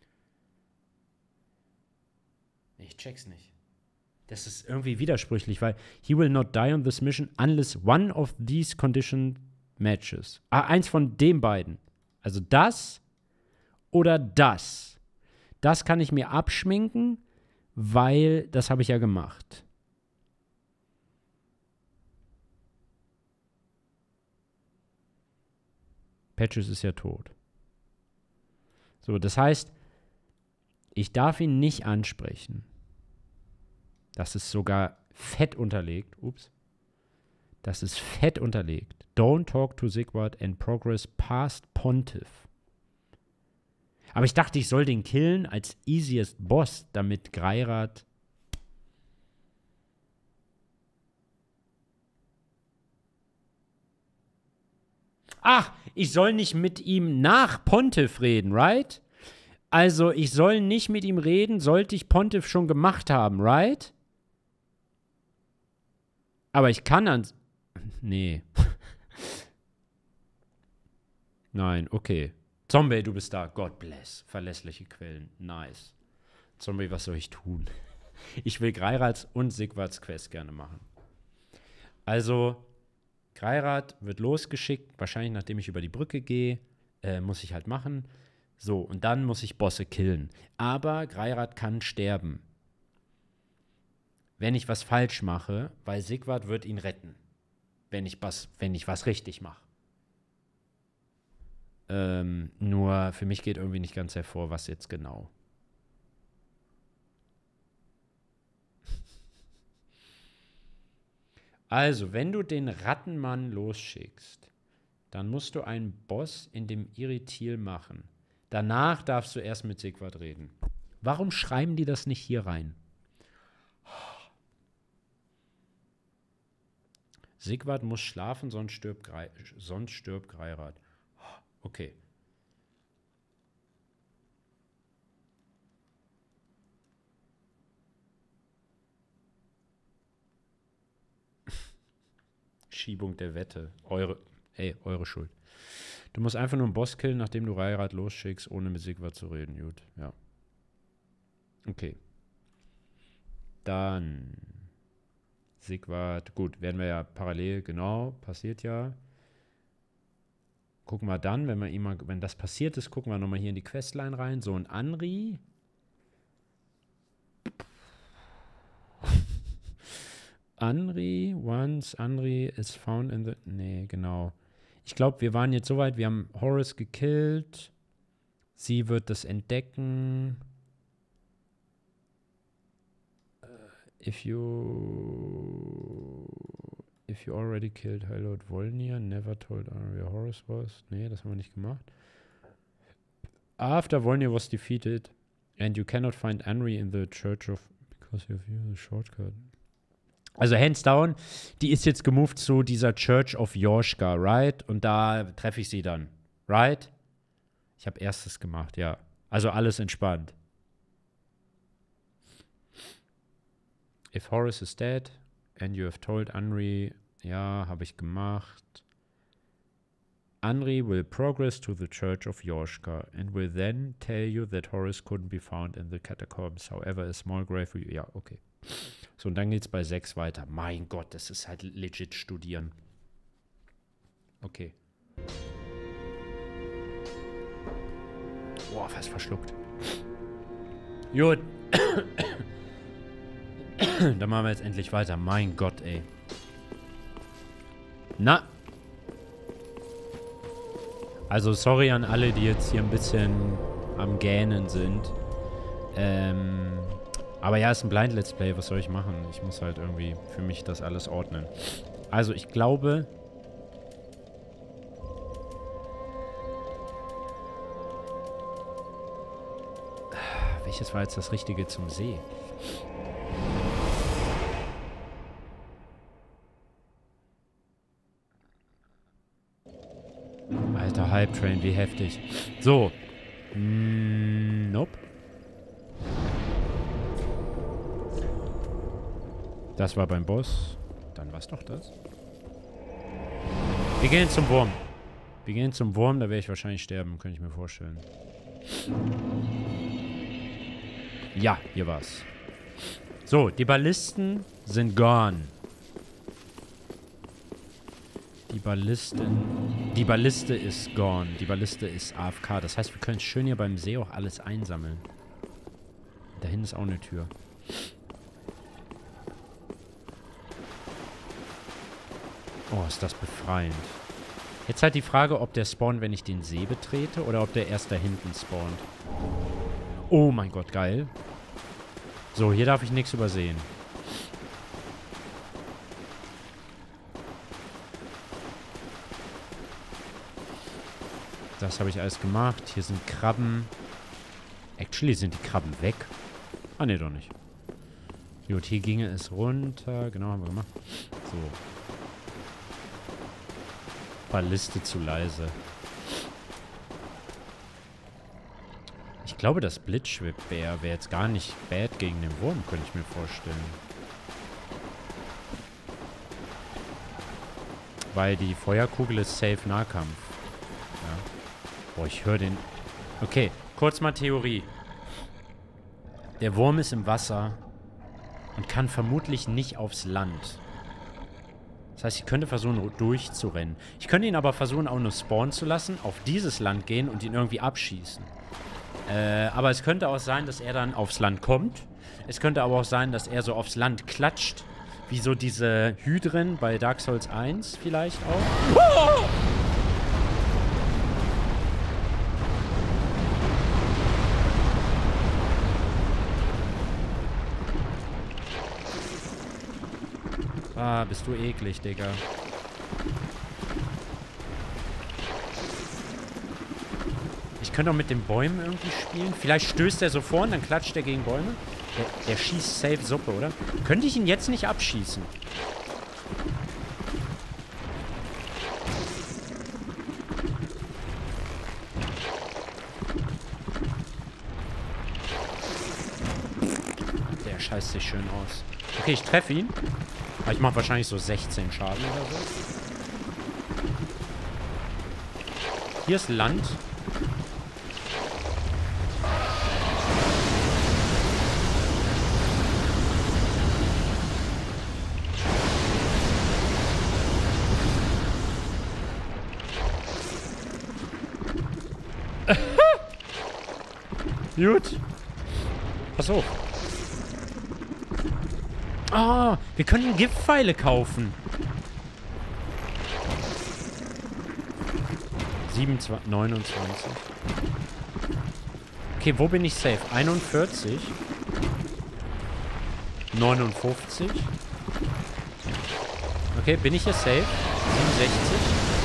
Ich check's nicht. Das ist irgendwie widersprüchlich, weil he will not die on this mission unless one of these condition matches. Ah, eins von den beiden. Also das oder das. Das kann ich mir abschminken, weil das habe ich ja gemacht. Patches ist ja tot. So, das heißt, ich darf ihn nicht ansprechen. Das ist sogar fett unterlegt. Ups. Das ist fett unterlegt. Don't talk to Sigvard and progress past Pontiff. Aber ich dachte, ich soll den killen als easiest Boss, damit Greirath... Ach, ich soll nicht mit ihm nach Pontiff reden, right? Also, ich soll nicht mit ihm reden, sollte ich Pontiff schon gemacht haben, right? Aber ich kann dann... Nee. Nein, okay. Zombie, du bist da. God bless. Verlässliche Quellen. Nice. Zombie, was soll ich tun? Ich will Greiraths und Sigvards Quest gerne machen. Also... Greirath wird losgeschickt, wahrscheinlich nachdem ich über die Brücke gehe, muss ich halt machen. So, und dann muss ich Bosse killen. Aber Greirath kann sterben. Wenn ich was falsch mache, weil Sigvard wird ihn retten. Wenn ich was richtig mache. Nur für mich geht irgendwie nicht ganz hervor, was jetzt genau. Also, wenn du den Rattenmann losschickst, dann musst du einen Boss in dem Irithil machen. Danach darfst du erst mit Sigvard reden. Warum schreiben die das nicht hier rein? Sigvard muss schlafen, sonst stirbt Greirath. Okay. Schiebung der Wette. Eure Schuld. Du musst einfach nur einen Boss killen, nachdem du Reirat losschickst, ohne mit Sigvard zu reden. Gut, ja. Okay. Dann Sigvard. Gut, werden wir ja parallel, genau, passiert ja. Gucken wir dann, wenn das passiert ist, gucken wir nochmal hier in die Questline rein. So, ein Anri. Once Anri is found in the... Nee, genau. Ich glaube, wir waren jetzt soweit, wir haben Horus gekillt. Sie wird das entdecken. If you already killed High Lord Volnir, never told Anri where Horus was. Nee, das haben wir nicht gemacht. After Volnir was defeated and you cannot find Anri in the Church of... Because you have used a shortcut. Also hands down, die ist jetzt gemoved zu dieser Church of Yorshka, right? Und da treffe ich sie dann, right? Ich habe erstes gemacht, ja. Also alles entspannt. If Horus is dead and you have told Anri, ja, habe ich gemacht. Anri will progress to the Church of Yorshka and will then tell you that Horus couldn't be found in the catacombs. However, a small grave... Ja, okay. So, und dann geht's bei 6 weiter. Mein Gott, das ist halt legit studieren. Okay. Boah, fast verschluckt. Gut. Dann machen wir jetzt endlich weiter. Mein Gott, ey. Na. Also, sorry an alle, die jetzt hier ein bisschen am Gähnen sind. Aber ja, ist ein Blind Let's Play, was soll ich machen? Ich muss halt irgendwie für mich das alles ordnen. Also, ich glaube... Welches war jetzt das Richtige zum See? Alter, Hype Train, wie heftig. So. Nope. Das war beim Boss. Dann war's doch das. Wir gehen zum Wurm. Wir gehen zum Wurm, da werde ich wahrscheinlich sterben, könnte ich mir vorstellen. Ja, hier war's. So, die Ballisten sind gone. Die Balliste ist gone. Die Balliste ist AFK. Das heißt, wir können schön hier beim See auch alles einsammeln. Da hinten ist auch eine Tür. Oh, ist das befreiend. Jetzt halt die Frage, ob der spawnt, wenn ich den See betrete, oder ob der erst da hinten spawnt. Oh mein Gott, geil. So, hier darf ich nichts übersehen. Das habe ich alles gemacht. Hier sind Krabben. Actually sind die Krabben weg. Ah, ne, doch nicht. Gut, hier ginge es runter. Genau, haben wir gemacht. So. Balliste zu leise. Ich glaube, das Blitzschwib-Bär wäre jetzt gar nicht bad gegen den Wurm, könnte ich mir vorstellen. Weil die Feuerkugel ist safe Nahkampf. Ja. Boah, ich höre den... Okay, kurz mal Theorie. Der Wurm ist im Wasser und kann vermutlich nicht aufs Land. Das heißt, ich könnte versuchen, durchzurennen. Ich könnte ihn aber versuchen, auch nur spawnen zu lassen, auf dieses Land gehen und ihn irgendwie abschießen. Aber es könnte auch sein, dass er dann aufs Land kommt. Es könnte aber auch sein, dass er so aufs Land klatscht. Wie so diese Hydren bei Dark Souls 1 vielleicht auch. Oh! Ah, bist du eklig, Digga. Ich könnte auch mit den Bäumen irgendwie spielen. Vielleicht stößt er so vor und dann klatscht er gegen Bäume. Der schießt safe Suppe, oder? Könnte ich ihn jetzt nicht abschießen? Der scheißt sich schön aus. Okay, ich treffe ihn. Aber ich mache wahrscheinlich so 16 Schaden oder so. Hier ist Land. Gut. Pass auf. Ah, wir können Giftpfeile kaufen. 27, 29. Okay, wo bin ich safe? 41. 59. Okay, bin ich hier safe? 67.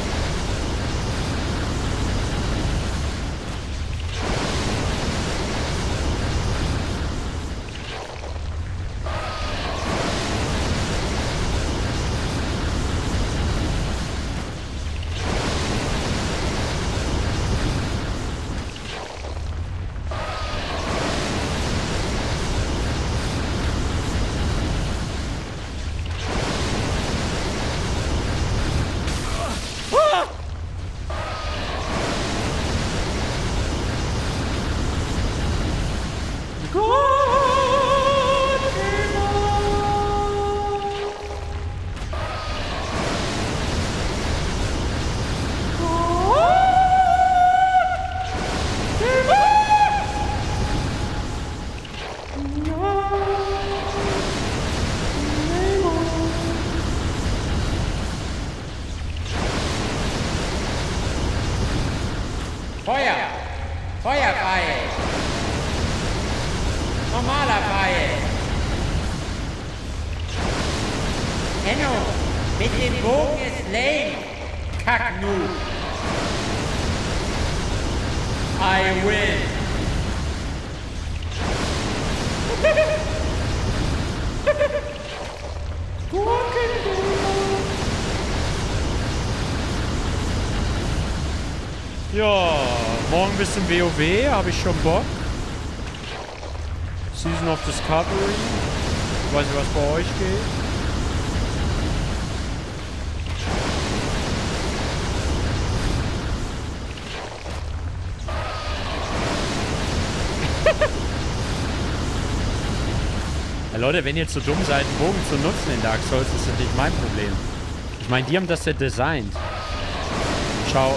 Feuer! Feuerpfeil! Normaler Pfeil! Enno, mit dem Bogen ist lame! Kacknu! I win! Ja, morgen ein bisschen WoW, habe ich schon Bock. Season of Discovery. Weiß nicht, was bei euch geht. Ja, Leute, wenn ihr zu dumm seid, einen Bogen zu nutzen in Dark Souls, ist das nicht mein Problem. Ich meine, die haben das ja designt. Ciao.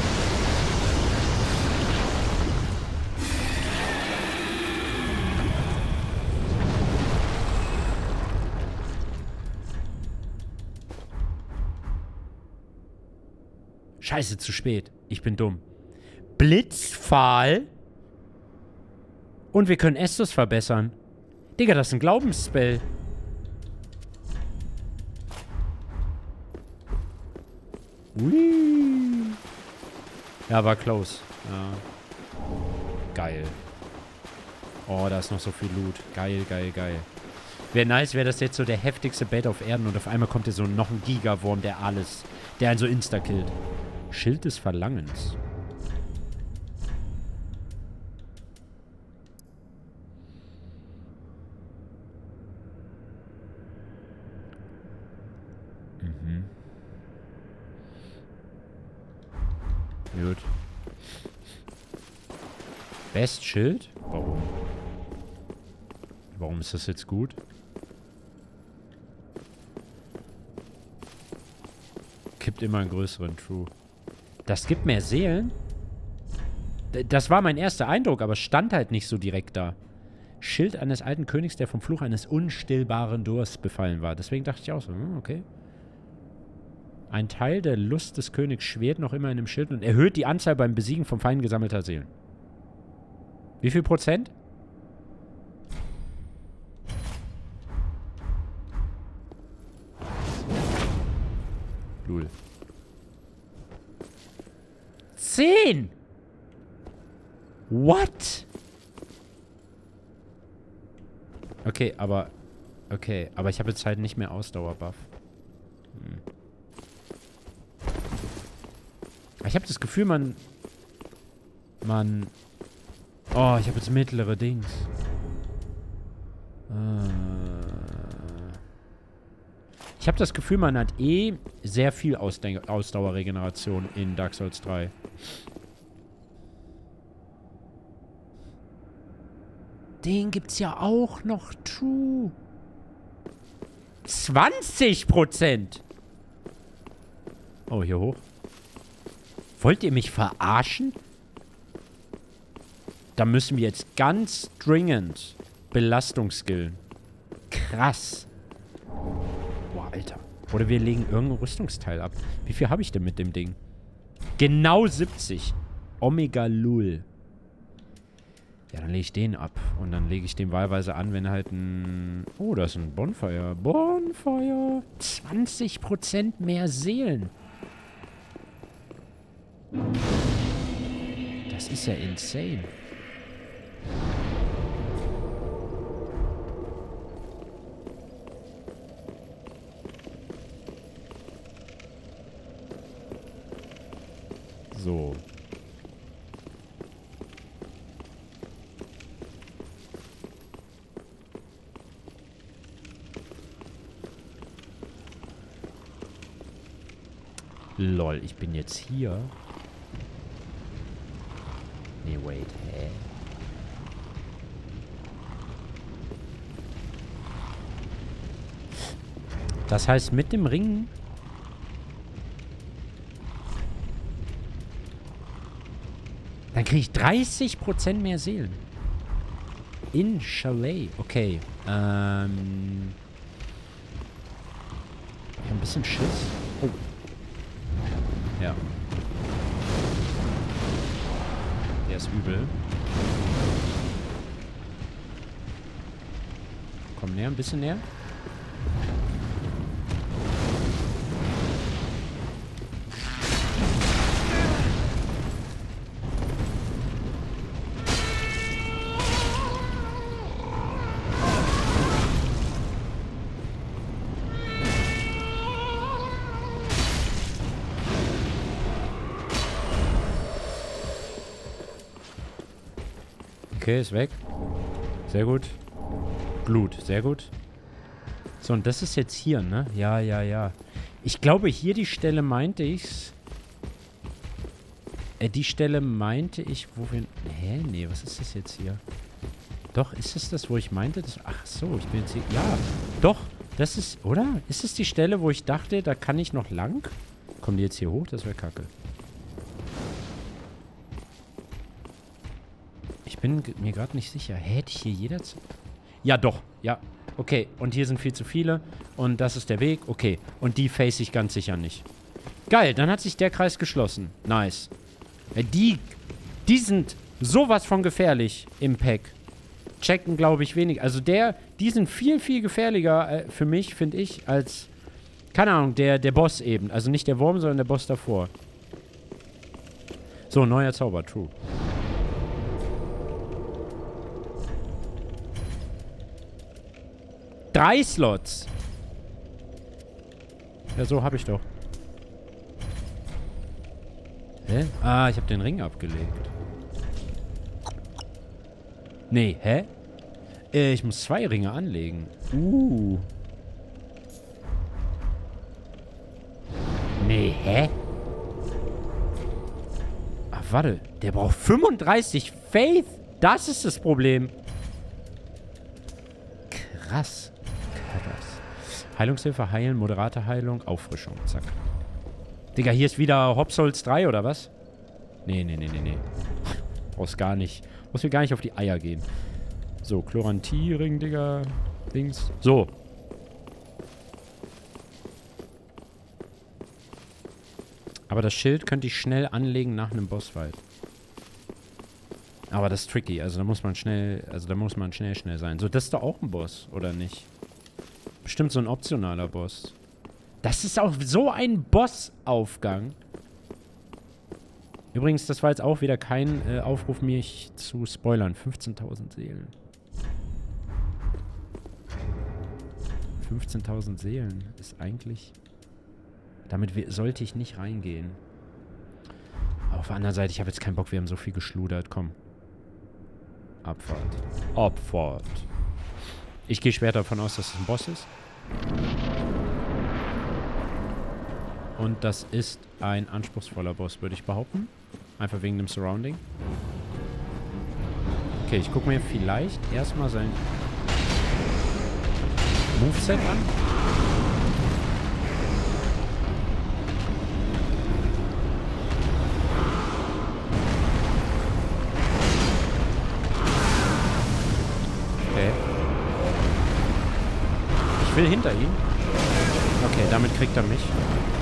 Scheiße, zu spät. Ich bin dumm. Blitzpfahl. Und wir können Estus verbessern. Digga, das ist ein Glaubensspell. Ui. Ja, war close. Ja. Geil. Oh, da ist noch so viel Loot. Geil, geil, geil. Wäre nice, wäre das jetzt so der heftigste Bait auf Erden und auf einmal kommt hier so noch ein Gigawurm, der einen so insta-killt. Schild des Verlangens. Mhm. Gut. Best Schild? Warum? Warum ist das jetzt gut? Kippt immer einen größeren True. Das gibt mehr Seelen? Das war mein erster Eindruck, aber stand halt nicht so direkt da. Schild eines alten Königs, der vom Fluch eines unstillbaren Dursts befallen war. Deswegen dachte ich auch so, okay. Ein Teil der Lust des Königs schwert noch immer in dem Schild und erhöht die Anzahl beim Besiegen vom Feind gesammelter Seelen. Wie viel Prozent? Lul. 10! What? Okay, aber ich habe jetzt halt nicht mehr Ausdauerbuff. Ich habe das Gefühl, oh, ich habe jetzt mittlere Dings. Ich habe das Gefühl, man hat sehr viel Ausdauerregeneration in Dark Souls 3. Den gibt's ja auch noch. True. 20%. Oh, hier hoch. Wollt ihr mich verarschen? Da müssen wir jetzt ganz dringend Belastung skillen. Krass. Boah, Alter. Oder wir legen irgendein Rüstungsteil ab. Wie viel habe ich denn mit dem Ding? Genau 70. Omega Lul. Ja, dann lege ich den ab. Und dann lege ich den wahlweise an, wenn halt ein... Oh, da ist ein Bonfire. Bonfire. 20% mehr Seelen. Das ist ja insane. So. Lol, ich bin jetzt hier. Nee, wait, hä? Das heißt, mit dem Ring... Dann kriege ich 30% mehr Seelen. In Chalet. Okay. Ich habe ein bisschen Schiss. Oh. Ja. Der ist übel. Komm näher, ein bisschen näher. Okay, ist weg. Sehr gut. Blut, sehr gut. So, und das ist jetzt hier, ne? Ja, ja, ja. Ich glaube, hier die Stelle meinte ich's. Die Stelle meinte ich, wo wir... Hä? Nee, was ist das jetzt hier? Doch, ist es das, wo ich meinte? Ach so, ich bin jetzt hier... Ja, doch. Das ist... Oder? Ist es die Stelle, wo ich dachte, da kann ich noch lang? Kommen die jetzt hier hoch? Das wäre kacke. Ich bin mir gerade nicht sicher. Hätte ich hier jederzeit... Ja, doch. Ja. Okay. Und hier sind viel zu viele. Und das ist der Weg. Okay. Und die face ich ganz sicher nicht. Geil. Dann hat sich der Kreis geschlossen. Nice. Die sind sowas von gefährlich im Pack. Checken, glaube ich, wenig. Also die sind viel, viel gefährlicher für mich, finde ich, als... Keine Ahnung, der Boss eben. Also nicht der Wurm, sondern der Boss davor. So, neuer Zauber. True. Drei Slots. Ja, so habe ich doch. Hä? Ah, ich habe den Ring abgelegt. Nee, hä? Ich muss 2 Ringe anlegen. Nee, hä? Ach, warte. Der braucht 35 Faith? Das ist das Problem. Krass. Heilungshilfe, heilen, moderate Heilung, Auffrischung. Zack. Digga, hier ist wieder Hop Souls 3 oder was? Nee. Brauchst gar nicht. Muss mir gar nicht auf die Eier gehen. So, Chlorantiering, Digga. Links. So. Aber das Schild könnte ich schnell anlegen nach einem Bossfight. Aber das ist tricky. Also da muss man schnell sein. So, das ist doch auch ein Boss, oder nicht? Bestimmt so ein optionaler Boss. Das ist auch so ein Bossaufgang. Übrigens, das war jetzt auch wieder kein Aufruf, mich zu spoilern. 15.000 Seelen. 15.000 Seelen ist eigentlich... Damit sollte ich nicht reingehen. Aber auf der anderen Seite, ich habe jetzt keinen Bock, wir haben so viel geschludert. Komm. Abfahrt. Abfahrt. Ich gehe schwer davon aus, dass es ein Boss ist. Und das ist ein anspruchsvoller Boss, würde ich behaupten. Einfach wegen dem Surrounding. Okay, ich gucke mir vielleicht erstmal sein Moveset an. Okay. Ich will hinter ihm. Okay, damit kriegt er mich.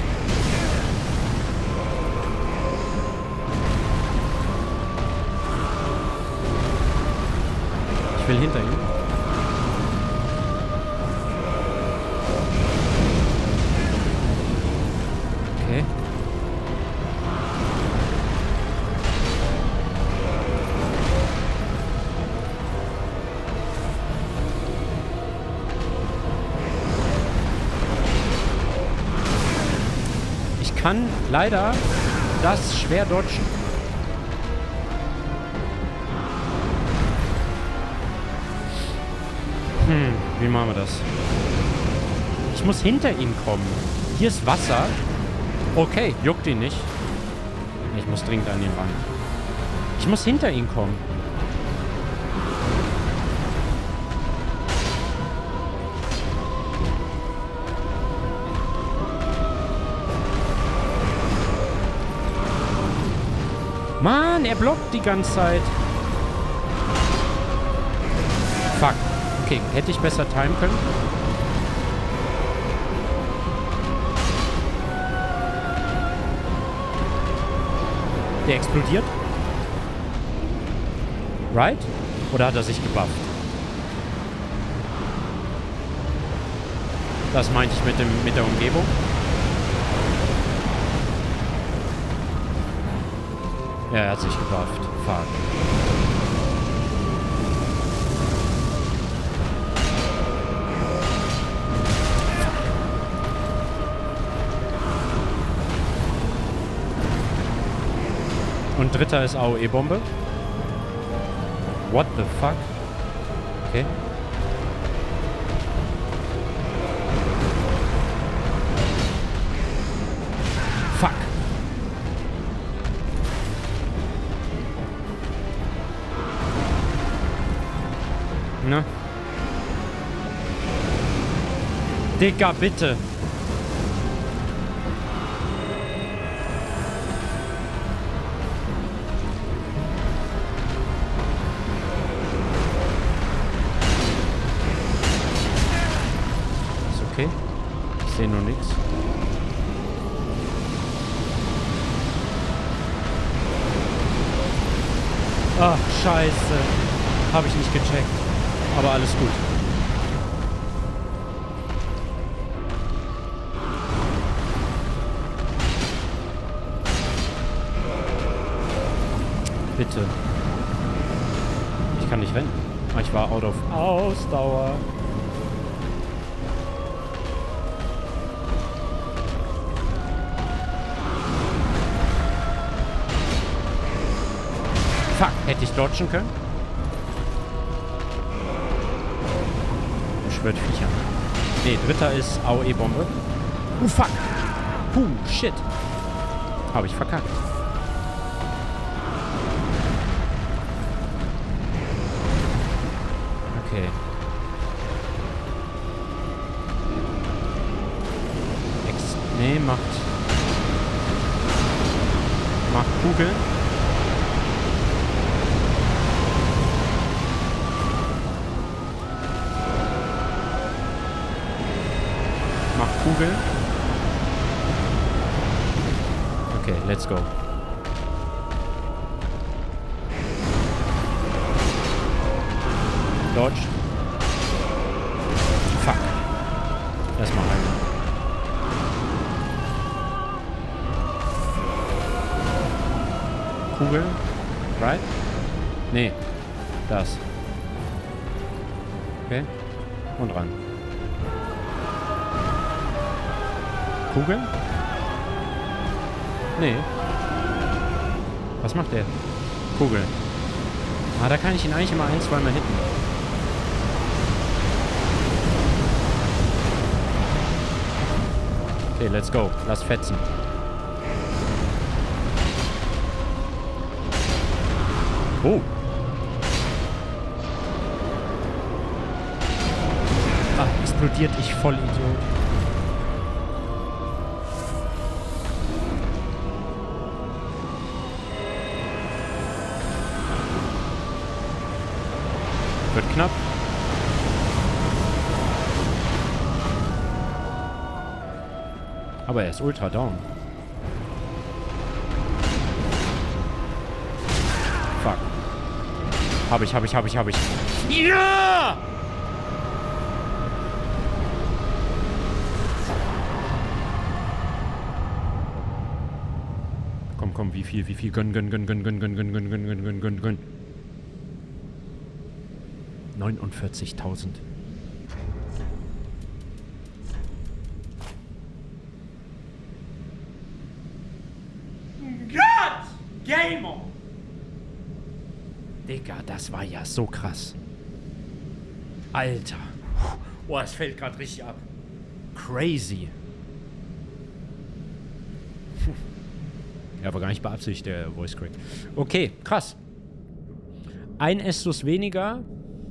Ich will hinter ihm. Okay. Ich kann leider das schwer dodgen. Wie machen wir das? Ich muss hinter ihm kommen. Hier ist Wasser. Okay, juckt ihn nicht. Ich muss dringend an ihn ran. Ich muss hinter ihn kommen. Mann, er blockt die ganze Zeit. Fuck. Okay, hätte ich besser timen können. Der explodiert. Right? Oder hat er sich gebufft? Das meinte ich mit der Umgebung. Ja, er hat sich gebufft. Fuck. Und dritter ist AOE-Bombe. What the fuck? Okay. Fuck. Na? Digga, bitte. Okay. Ich sehe nur nichts. Ach, scheiße. Habe ich nicht gecheckt. Aber alles gut. Bitte. Ich kann nicht rennen. Ich war out of Ausdauer. Fuck, hätte ich dodgen können? Beschwört Viecher. Nee, dritter ist AOE-Bombe. Fuck. Shit. Habe ich verkackt. Okay. Nee, macht Kugeln. Kugel. Okay, let's go. Dodge. Fuck. Erstmal heilen. Kugel. Right? Nee. Das. Okay. Und ran. Kugeln? Nee. Was macht der? Kugeln. Ah, da kann ich ihn eigentlich immer ein-, zweimal hitten. Okay, let's go. Lass fetzen. Oh. explodiert, ich Vollidiot. Wird knapp. Aber er ist ultra down. Fuck. Hab ich. Ja! Komm, wie viel? Gönn. 49.000. Gamer! Digga, das war ja so krass. Alter. Boah, es fällt gerade richtig ab. Crazy. Ja, aber gar nicht beabsichtigt, der Voice Crack. Okay, krass. Ein Estus weniger.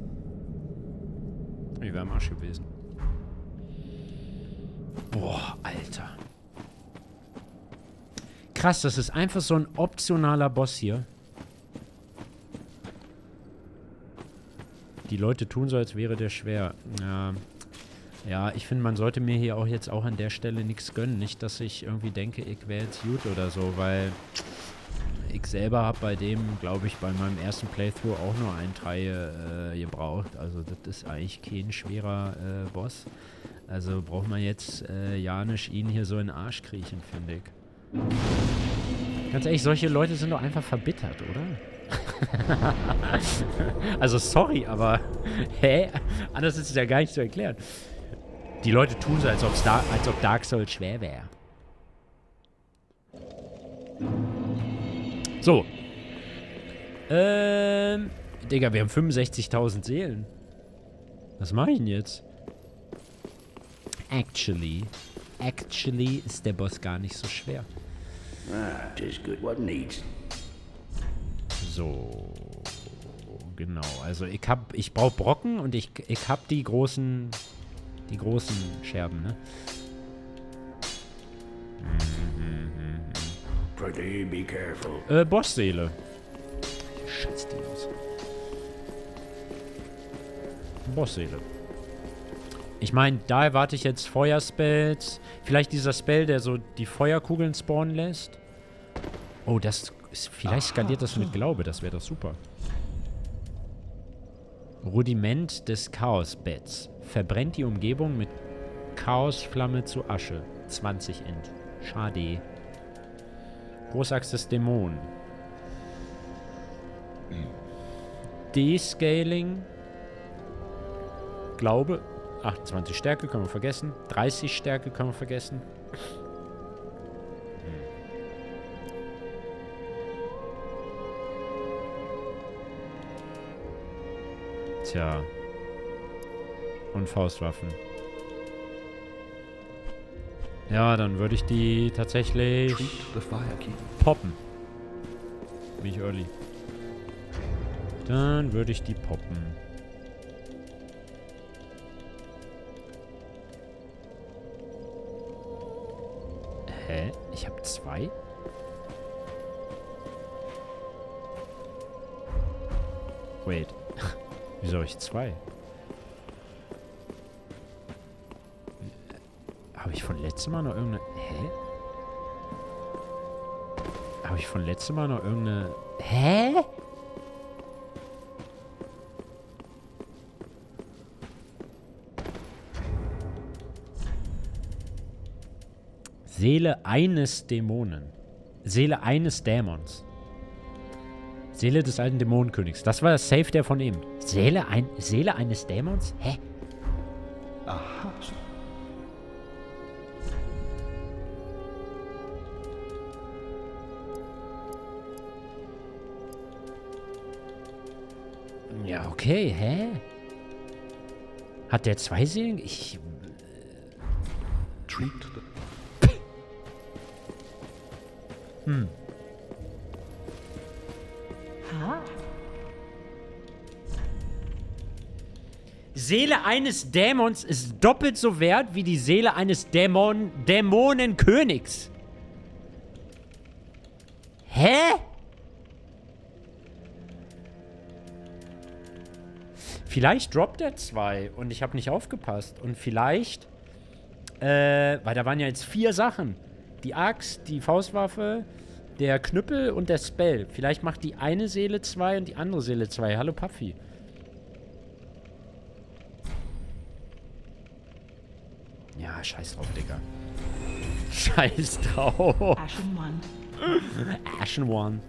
Ich wäre am Arsch gewesen. Boah, Alter. Krass, das ist einfach so ein optionaler Boss hier. Die Leute tun so, als wäre der schwer. Ja, ich finde, man sollte mir hier auch jetzt auch an der Stelle nichts gönnen. Nicht, dass ich irgendwie denke, ich wäre jetzt gut oder so, weil ich selber habe bei dem, glaube ich, bei meinem ersten Playthrough auch nur ein Try gebraucht. Also das ist eigentlich kein schwerer Boss. Also braucht man jetzt ja nicht ihn hier so in den Arsch kriechen, finde ich. Ganz ehrlich, solche Leute sind doch einfach verbittert, oder? Also sorry, aber hä? Anders ist es ja gar nicht zu erklären. Die Leute tun so, als ob Dark Souls schwer wäre. So. Digga, wir haben 65.000 Seelen. Was mache ich denn jetzt? Actually ist der Boss gar nicht so schwer. Just good what needs. So. Genau. Also ich brauche Brocken und ich hab die großen Scherben, ne? Pretty be careful. Bossseele. Scheiß Dinos. Bossseele. Ich meine, da erwarte ich jetzt Feuerspells. Vielleicht dieser Spell, der so die Feuerkugeln spawnen lässt. Oh, das ist, vielleicht skaliert das mit Glaube. Das wäre doch super. Rudiment des Chaosbetts. Verbrennt die Umgebung mit Chaosflamme zu Asche. 20 End. Schade. Großaxt des Dämonen. Descaling. Glaube. 28 Stärke können wir vergessen. 30 Stärke können wir vergessen. Tja. Und Faustwaffen. Ja, dann würde ich die tatsächlich poppen. Bin ich early. Dann würde ich die poppen. Hä? Ich habe 2? Wait. Wieso habe ich 2? Habe ich von letztem Mal noch irgendeine... Hä? Habe ich von letztem Mal noch irgendeine... Hä? Seele eines Dämonen. Seele eines Dämons. Seele des alten Dämonenkönigs. Das war das Safe der von eben. Seele eines Dämons? Hä? Aha. Ja, okay, hä? Hat der 2 Seelen? Treat the Seele eines Dämons ist doppelt so wert wie die Seele eines Dämonenkönigs. Hä? Vielleicht droppt er 2 und ich habe nicht aufgepasst. Und vielleicht, weil da waren ja jetzt 4 Sachen. Die Axt, die Faustwaffe, der Knüppel und der Spell. Vielleicht macht die eine Seele 2 und die andere Seele 2. Hallo Papfi. Ja, scheiß drauf, Digga. Scheiß drauf. Ashen One. Ashen One.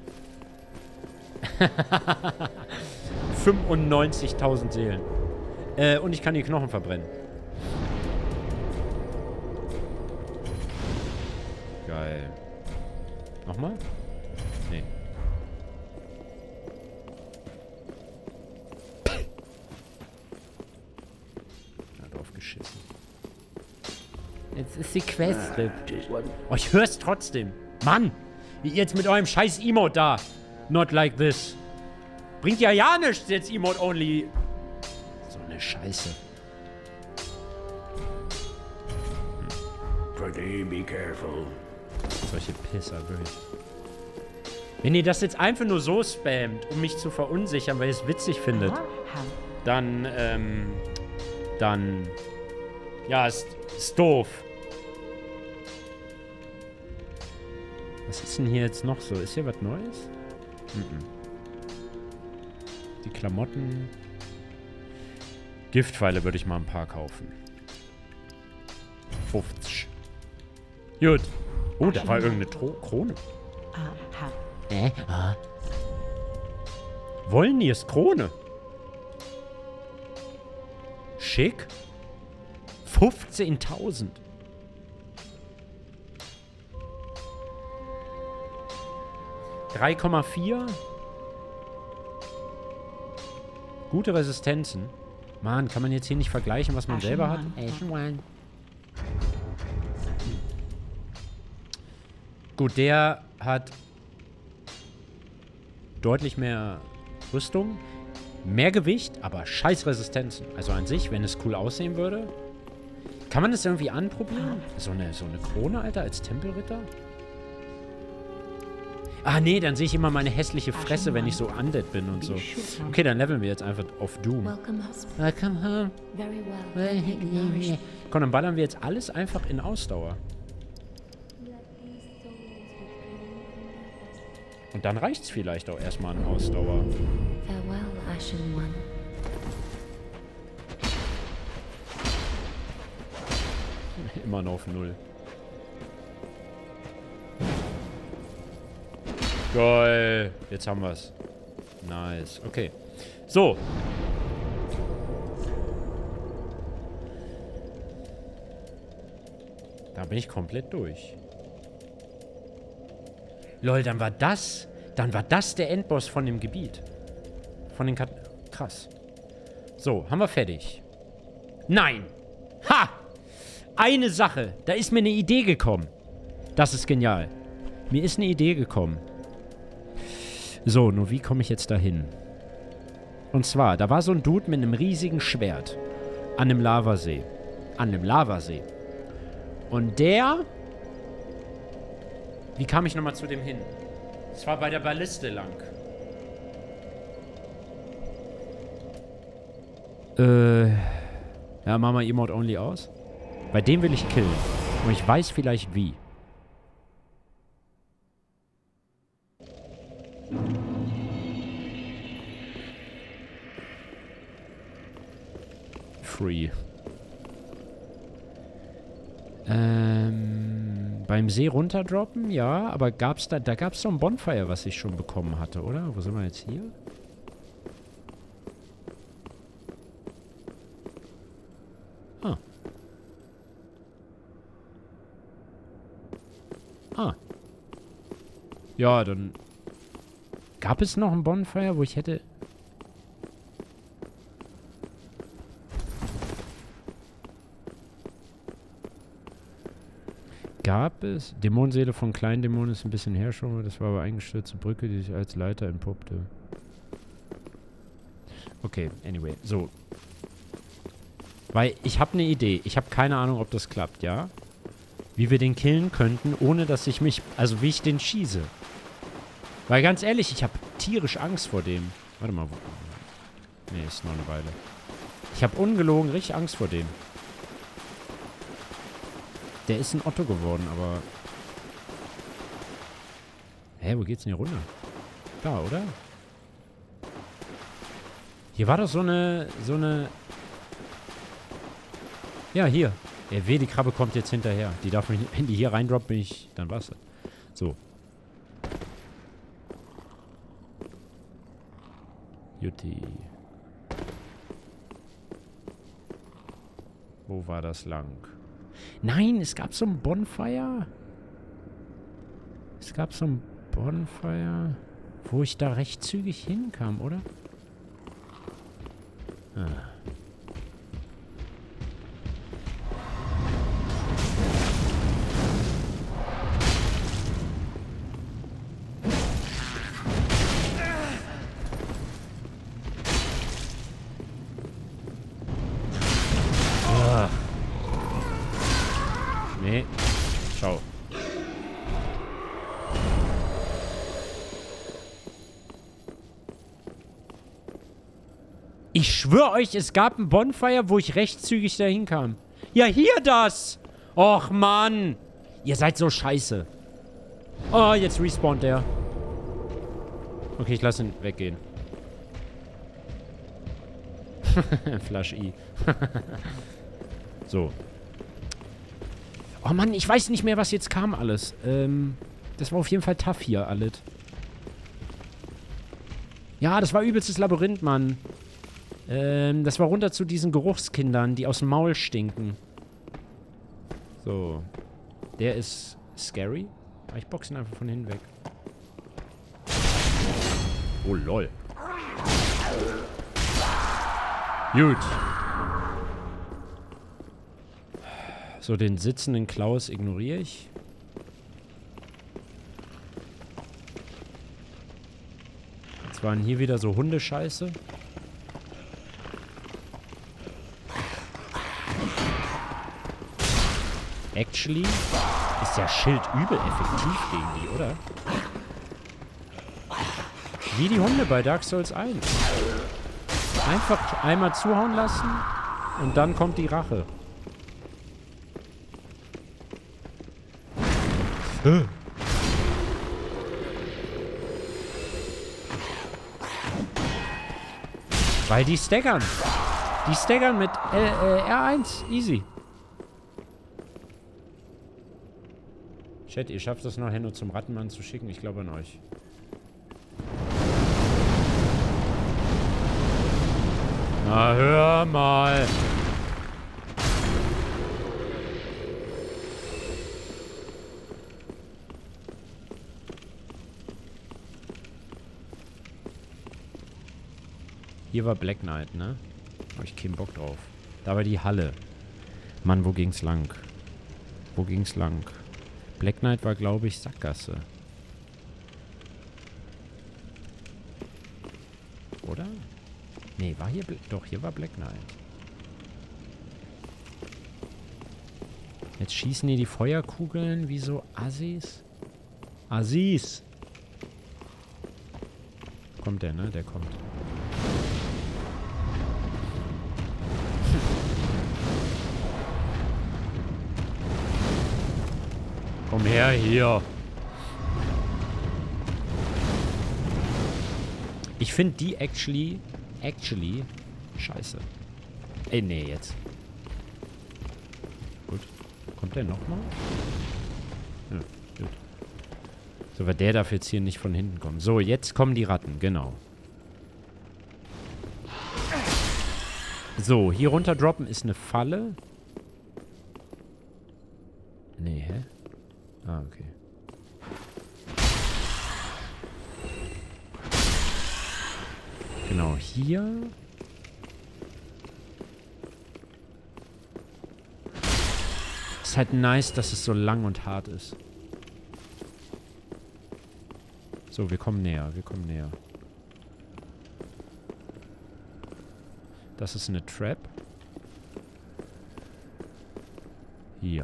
95.000 Seelen. Und ich kann die Knochen verbrennen. Geil. Nochmal? Nee. Na, drauf geschissen. Jetzt ist die Quest RIP. Just wasn't. Oh, ich hör's trotzdem. Mann! Jetzt mit eurem scheiß Emote da. Not like this. Bringt ja nichts, jetzt Emote only. So eine Scheiße. Pretty, be careful. Solche Pisser, wirklich. Wenn ihr das jetzt einfach nur so spammt, um mich zu verunsichern, weil ihr es witzig findet, dann, ja, ist doof. Was ist denn hier jetzt noch so? Ist hier was Neues? Die Klamotten. Giftpfeile würde ich mal ein paar kaufen. 50. Gut. Oh, da war irgendeine Krone. Wollniers Krone. Schick. 15.000. $3,4. Gute Resistenzen. Mann, kann man jetzt hier nicht vergleichen, was man selber hat? Ashen One. Gut, der hat deutlich mehr Rüstung, mehr Gewicht, aber scheiß Resistenzen. Also an sich, wenn es cool aussehen würde. Kann man das irgendwie anprobieren? So eine Krone, Alter, als Tempelritter? Ah, nee, dann sehe ich immer meine hässliche Fresse, wenn ich so undead bin und so. Okay, dann leveln wir jetzt einfach auf Doom. Welcome, husband. Welcome home. Very well. Komm, dann ballern wir jetzt alles einfach in Ausdauer. Und dann reicht's vielleicht auch erstmal an Ausdauer. Farewell, Ashen One. Immer noch auf 0. Geil. Jetzt haben wir's. Nice. Okay. So. Da bin ich komplett durch. Lol, dann war das der Endboss von dem Gebiet. Von den krass. So, haben wir fertig. Nein. Ha! Eine Sache. Da ist mir eine Idee gekommen. Das ist genial. Mir ist eine Idee gekommen. So, nur wie komme ich jetzt dahin? Und zwar, da war so ein Dude mit einem riesigen Schwert. An einem Lavasee. An einem Lavasee. Und der... Wie kam ich nochmal zu dem hin? Es war bei der Balliste lang. Ja, machen wir Emote Only aus. Bei dem will ich killen. Und ich weiß vielleicht wie. Free. Beim See runterdroppen, ja, aber da gab's so ein Bonfire, was ich schon bekommen hatte, oder? Wo sind wir jetzt hier? Ah. Ah. Ja, dann... Gab es noch ein Bonfire, wo ich hätte... Gab es... Dämonenseele von kleinen Dämonen ist ein bisschen her schon. Das war aber eingestürzte Brücke, die sich als Leiter entpuppte. Okay, anyway. So. Weil ich habe eine Idee. Ich habe keine Ahnung, ob das klappt, ja? Wie wir den killen könnten, ohne dass ich mich... Also wie ich den schieße. Weil ganz ehrlich, ich habe tierisch Angst vor dem. Warte mal. Nee, ist noch eine Weile. Ich habe ungelogen richtig Angst vor dem. Der ist ein Otto geworden, aber... Hä, wo geht's denn hier runter? Da, oder? Hier war doch so eine... Ja, hier. Der weh, die Krabbe kommt jetzt hinterher. Die darf mich... Wenn die hier reindroppt, bin ich... Dann war's. So. Jutti. Wo war das lang? Nein, es gab so ein Bonfire. Es gab so ein Bonfire, wo ich da recht zügig hinkam, oder? Ah. Nee. Schau. Ich schwöre euch, es gab ein Bonfire, wo ich recht zügig dahin kam. Ja, hier das! Och, Mann! Ihr seid so scheiße. Oh, jetzt respawnt der. Okay, ich lasse ihn weggehen. Flash I. So. Oh Mann, ich weiß nicht mehr, was jetzt kam alles. Das war auf jeden Fall tough hier, alles. Ja, das war übelstes Labyrinth, Mann. Das war runter zu diesen Geruchskindern, die aus dem Maul stinken. So. Der ist scary. Aber ich boxe ihn einfach von hinten weg. Oh, lol. Gut. So, den sitzenden Klaus ignoriere ich. Jetzt waren hier wieder so Hundescheiße. Actually ist der Schild übel effektiv gegen die, oder? Wie die Hunde bei Dark Souls 1. Einfach einmal zuhauen lassen und dann kommt die Rache. Weil die staggern. Die staggern mit R1. Easy. Chat, ihr schafft das noch, Henno zum Rattenmann zu schicken? Ich glaube an euch. Na, hör mal. Hier war Black Knight, ne? Hab ich keinen Bock drauf. Da war die Halle. Mann, wo ging's lang? Wo ging's lang? Black Knight war, glaube ich, Sackgasse. Oder? Nee, war hier... Doch, hier war Black Knight. Jetzt schießen hier die Feuerkugeln wie so Assis. Assis! Kommt der, ne? Der kommt. Komm her, hier. Ich finde die actually... Scheiße. Ey, nee, jetzt. Gut. Kommt der nochmal? Ja, gut. So, weil der darf jetzt hier nicht von hinten kommen. So, jetzt kommen die Ratten, genau. So, hier runter droppen ist eine Falle. Nee, hä? Ah, okay. Genau, hier. Ist halt nice, dass es so lang und hart ist. So, wir kommen näher, wir kommen näher. Das ist eine Trap. Hier.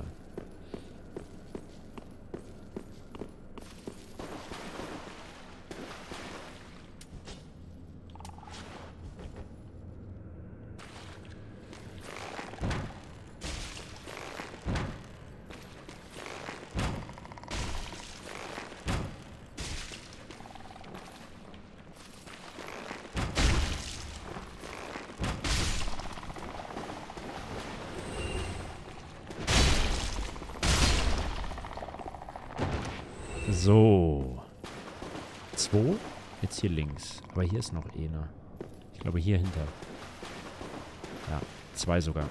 So. 2. Jetzt hier links. Aber hier ist noch einer. Ich glaube hier hinter. Ja, 2 sogar.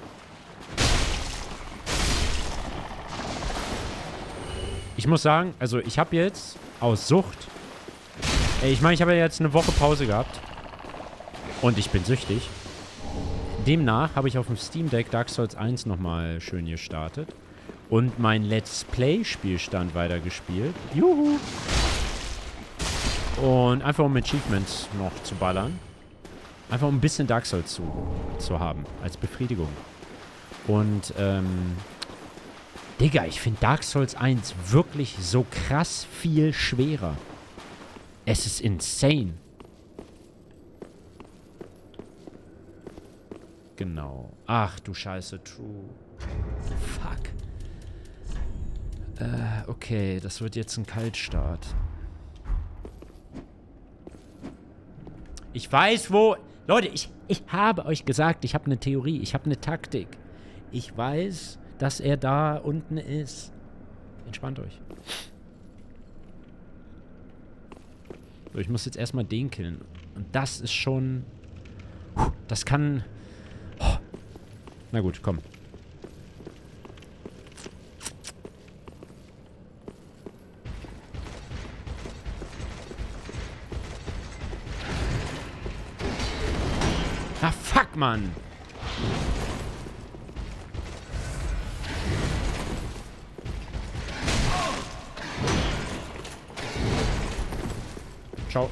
Ich muss sagen, also ich habe jetzt aus Sucht... Ich meine, ich habe ja jetzt eine Woche Pause gehabt. Und ich bin süchtig. Demnach habe ich auf dem Steam Deck Dark Souls 1 nochmal schön gestartet. Und mein Let's Play-Spielstand weitergespielt. Juhu! Und einfach um Achievements noch zu ballern. Einfach um ein bisschen Dark Souls zu haben. Als Befriedigung. Und, Digga, ich finde Dark Souls 1 wirklich so krass viel schwerer. Es ist insane. Genau. Ach du Scheiße, true. Fuck. Okay, das wird jetzt ein Kaltstart. Ich weiß, wo... Leute, ich habe euch gesagt, ich habe eine Theorie, ich habe eine Taktik. Ich weiß, dass er da unten ist. Entspannt euch. So, ich muss jetzt erstmal den killen. Und das ist schon... Das kann... Na gut, komm. Ah, fuck, Mann. Ciao.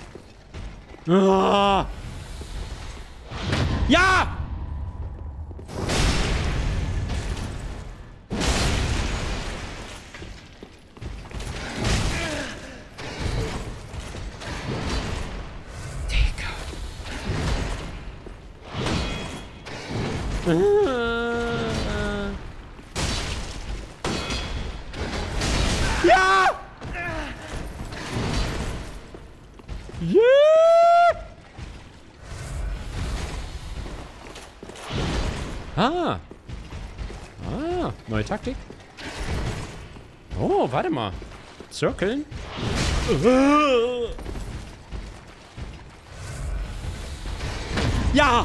Ah! Ja! Ja! Yeah! Ah. Ah, neue Taktik. Oh, warte mal. Zirkeln. Ja!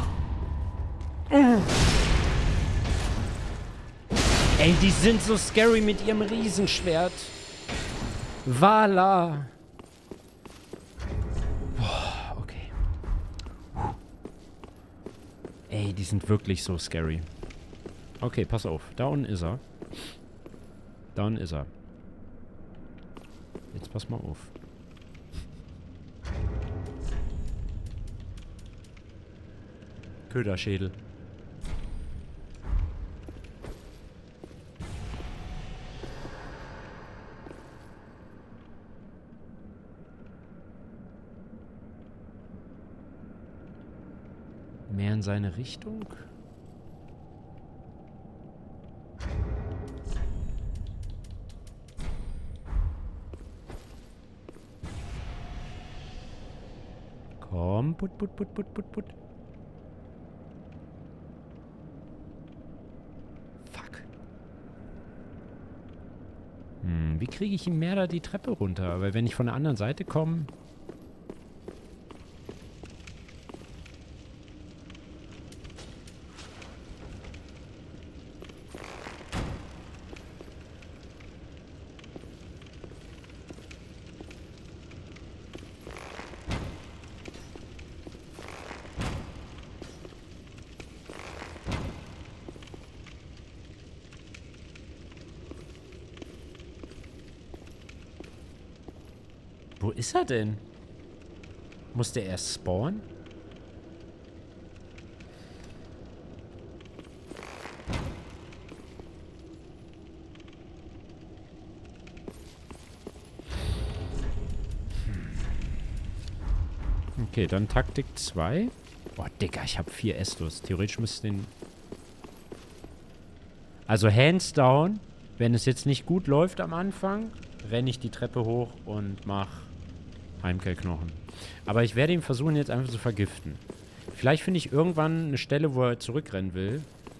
Ey, die sind so scary mit ihrem Riesenschwert. Vala. Boah, okay. Ey, die sind wirklich so scary. Okay, pass auf. Da unten ist er. Da unten ist er. Jetzt pass mal auf. Köderschädel. Mehr in seine Richtung? Komm, put. Fuck. Wie kriege ich ihn mehr da die Treppe runter? Weil wenn ich von der anderen Seite komme... Wo ist er denn? Muss der erst spawnen? Okay, dann Taktik 2. Boah, Digga, ich habe 4 Estus. Theoretisch müsste den... Also hands down, wenn es jetzt nicht gut läuft am Anfang, renne ich die Treppe hoch und mach Heimkehrknochen. Aber ich werde ihn versuchen jetzt einfach zu vergiften. Vielleicht finde ich irgendwann eine Stelle, wo er zurückrennen will.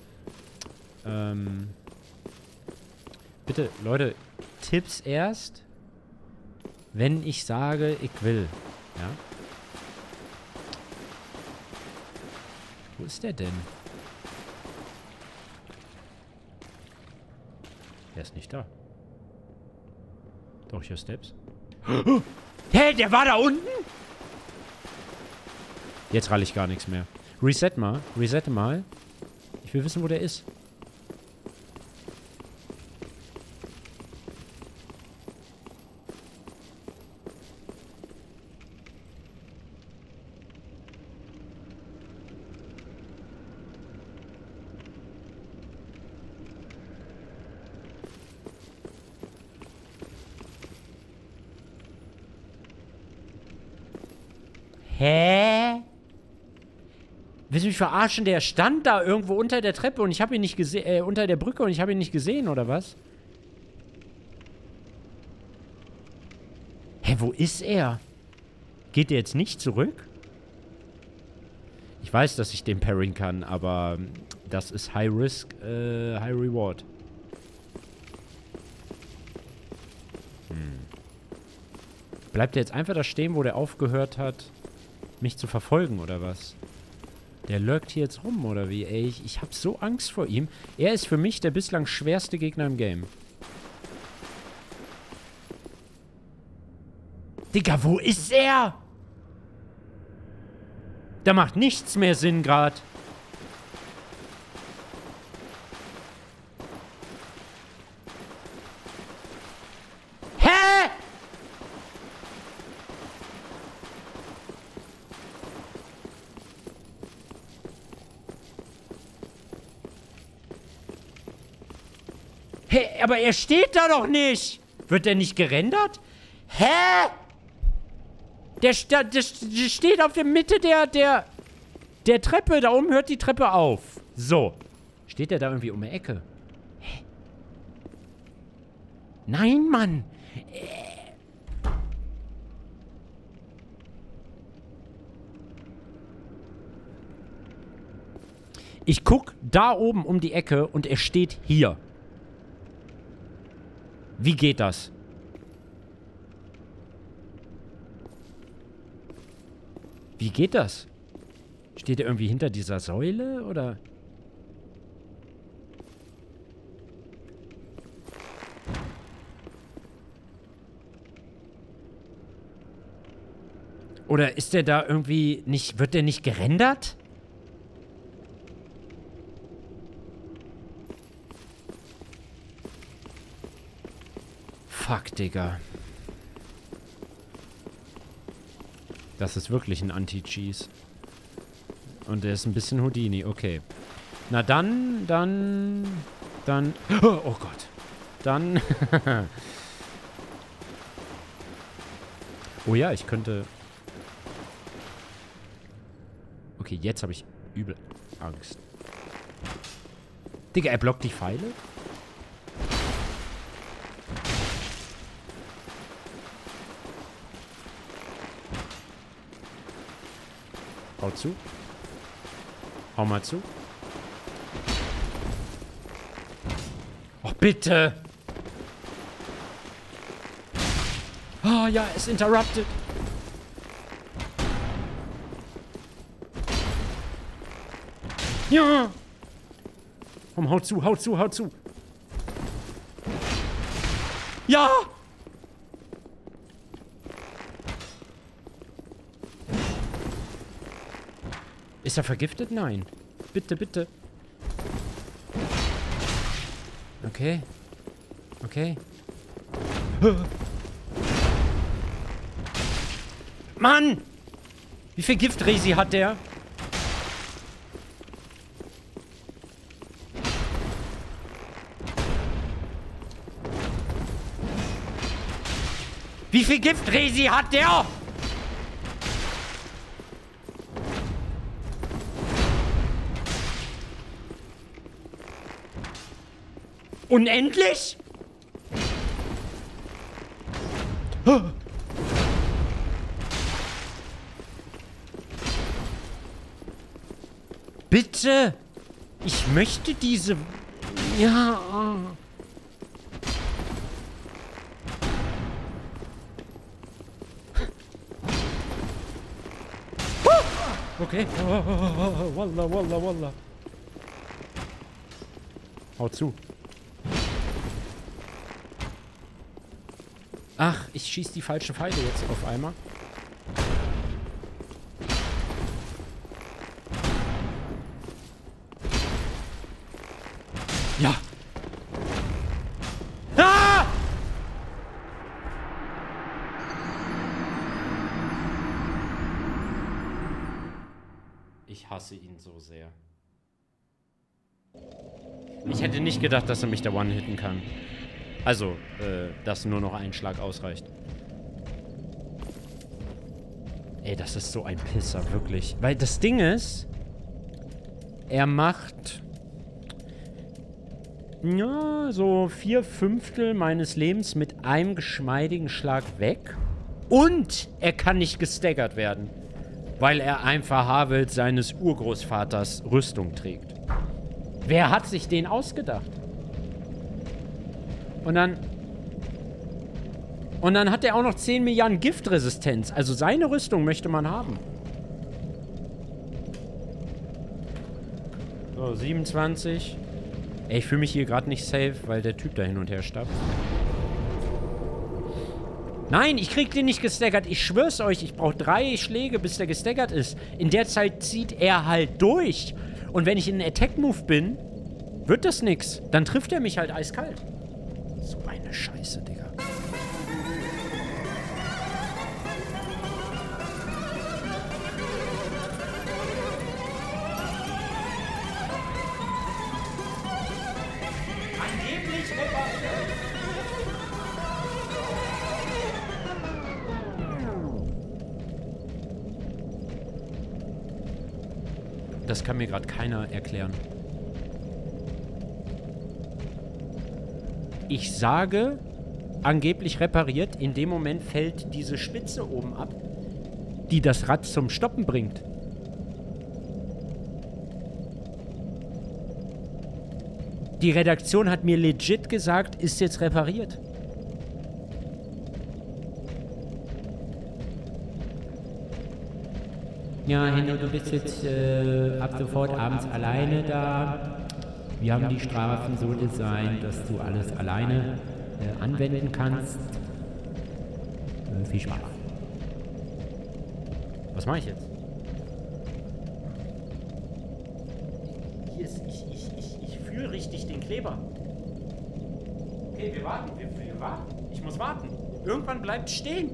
Bitte, Leute, Tipps erst, wenn ich sage, ich will. Ja? Wo ist der denn? Der ist nicht da. Doch, hier Steps. Hä, der war da unten? Jetzt ralle ich gar nichts mehr. Resette mal. Ich will wissen, wo der ist. Hä? Willst du mich verarschen? Der stand da irgendwo unter der Treppe und ich habe ihn nicht gesehen, unter der Brücke und ich habe ihn nicht gesehen, oder was? Hä, wo ist er? Geht der jetzt nicht zurück? Ich weiß, dass ich den parryen kann, aber das ist High Risk, High Reward. Bleibt der jetzt einfach da stehen, wo der aufgehört hat, mich zu verfolgen, oder was? Der lurkt hier jetzt rum, oder wie? Ey, ich hab so Angst vor ihm. Er ist für mich der bislang schwerste Gegner im Game. Digga, wo ist er? Da macht nichts mehr Sinn gerade. Hä? Hä, aber er steht da doch nicht. Wird der nicht gerendert? Hä? Der steht auf der Mitte der Treppe. Da oben hört die Treppe auf. So. Steht der da irgendwie um die Ecke? Hä? Nein, Mann. Ich guck da oben um die Ecke und er steht hier. Wie geht das? Wie geht das? Steht er irgendwie hinter dieser Säule, oder? Oder ist der da irgendwie nicht... Wird der nicht gerendert? Fuck, Digga. Das ist wirklich ein Anti-Cheese. Und der ist ein bisschen Houdini, okay. Na dann... Oh Gott. Dann... Oh ja, ich könnte... Okay, jetzt habe ich übel Angst. Digga, er blockt die Pfeile? Hau zu. Hau mal zu. Oh, bitte. Oh ja, es interrupted. Ja. Komm, hau zu, hau zu, hau zu. Ja. Ist er vergiftet? Nein. Bitte, bitte. Okay. Okay. Mann! Wie viel Giftresi hat der? Wie viel Giftresi hat der? Unendlich? Bitte! Ich möchte diese... Ja... Okay. Wallah, wallah, wallah. Hau zu. Ach, ich schieß die falschen Pfeile jetzt auf einmal. Ja. Ah! Ich hasse ihn so sehr. Ich hätte nicht gedacht, dass er mich da one-hitten kann. Also, dass nur noch ein Schlag ausreicht. Ey, das ist so ein Pisser, wirklich. Weil das Ding ist, er macht... ja, so 4/5 meines Lebens mit einem geschmeidigen Schlag weg. Und er kann nicht gestaggert werden. Weil er einfach Havels seines Urgroßvaters Rüstung trägt. Wer hat sich den ausgedacht? Und dann hat er auch noch 10 Milliarden Giftresistenz. Also seine Rüstung möchte man haben. So, 27. Ey, ich fühle mich hier gerade nicht safe, weil der Typ da hin und her stapft. Nein, ich krieg den nicht gestaggert. Ich schwör's euch, ich brauche 3 Schläge, bis der gestaggert ist. In der Zeit zieht er halt durch. Und wenn ich in einem Attack-Move bin, wird das nix. Dann trifft er mich halt eiskalt. So eine Scheiße, Digga. Angeblich repariert. Das kann mir gerade keiner erklären. Ich sage, angeblich repariert, in dem Moment fällt diese Spitze oben ab, die das Rad zum Stoppen bringt. Die Redaktion hat mir legit gesagt, ist jetzt repariert. Ja, Henno, du bist jetzt ab sofort abends alleine da. Wir haben die Strafen so designt, dass du alles alleine anwenden kannst. Viel Spaß. Was mache ich jetzt? Hier ist, ich fühle richtig den Kleber. Okay, wir warten. Wir warten. Ich muss warten. Irgendwann bleibt stehen.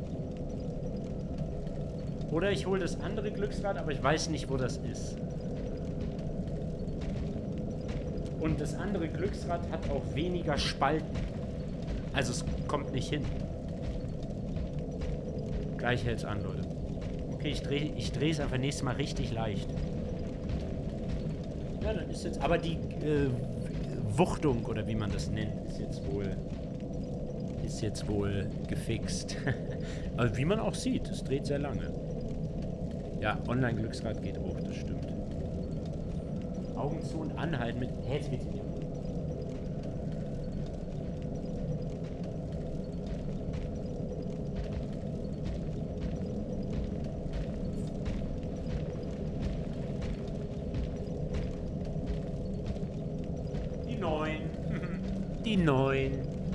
Oder ich hole das andere Glücksrad, aber ich weiß nicht, wo das ist. Und das andere Glücksrad hat auch weniger Spalten. Also es kommt nicht hin. Gleich hält's an, Leute. Okay, ich drehe es einfach nächstes Mal richtig leicht. Ja, dann ist jetzt... Aber die Wuchtung, oder wie man das nennt, ist jetzt wohl gefixt. Also wie man auch sieht, es dreht sehr lange. Ja, Online-Glücksrad geht hoch, das stimmt. Augen zu und anhalten mit... Hä, jetzt geht's wieder. Die 9. Die 9.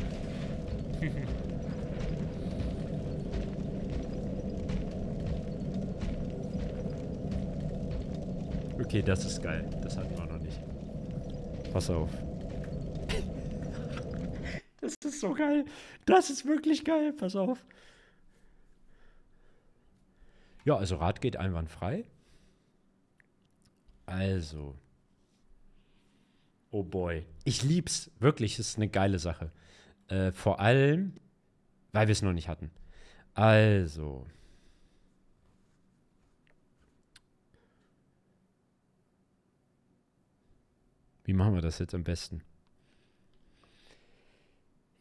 Okay, das ist geil. Das hatten wir noch nicht. Pass auf. Das ist so geil. Das ist wirklich geil. Pass auf. Ja, also Rad geht einwandfrei. Also. Oh boy. Ich lieb's. Wirklich, es ist eine geile Sache. Vor allem, weil wir es noch nicht hatten. Also. Wie machen wir das jetzt am besten?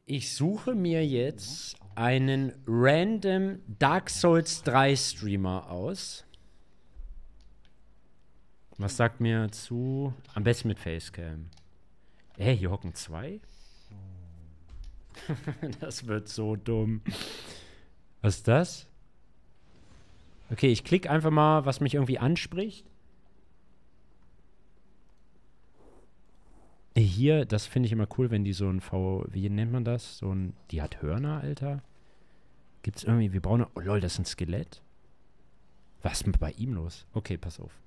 Ich suche mir jetzt einen random Dark Souls 3 Streamer aus. Was sagt mir zu? Am besten mit Facecam. Hier hocken 2? Das wird so dumm. Was ist das? Okay, ich klicke einfach mal, was mich irgendwie anspricht. Hier, das finde ich immer cool, wenn die so ein wie nennt man das? So ein, die hat Hörner, Alter. Gibt's irgendwie, wir brauchen, oh lol, das ist ein Skelett. Was ist denn bei ihm los? Okay, pass auf.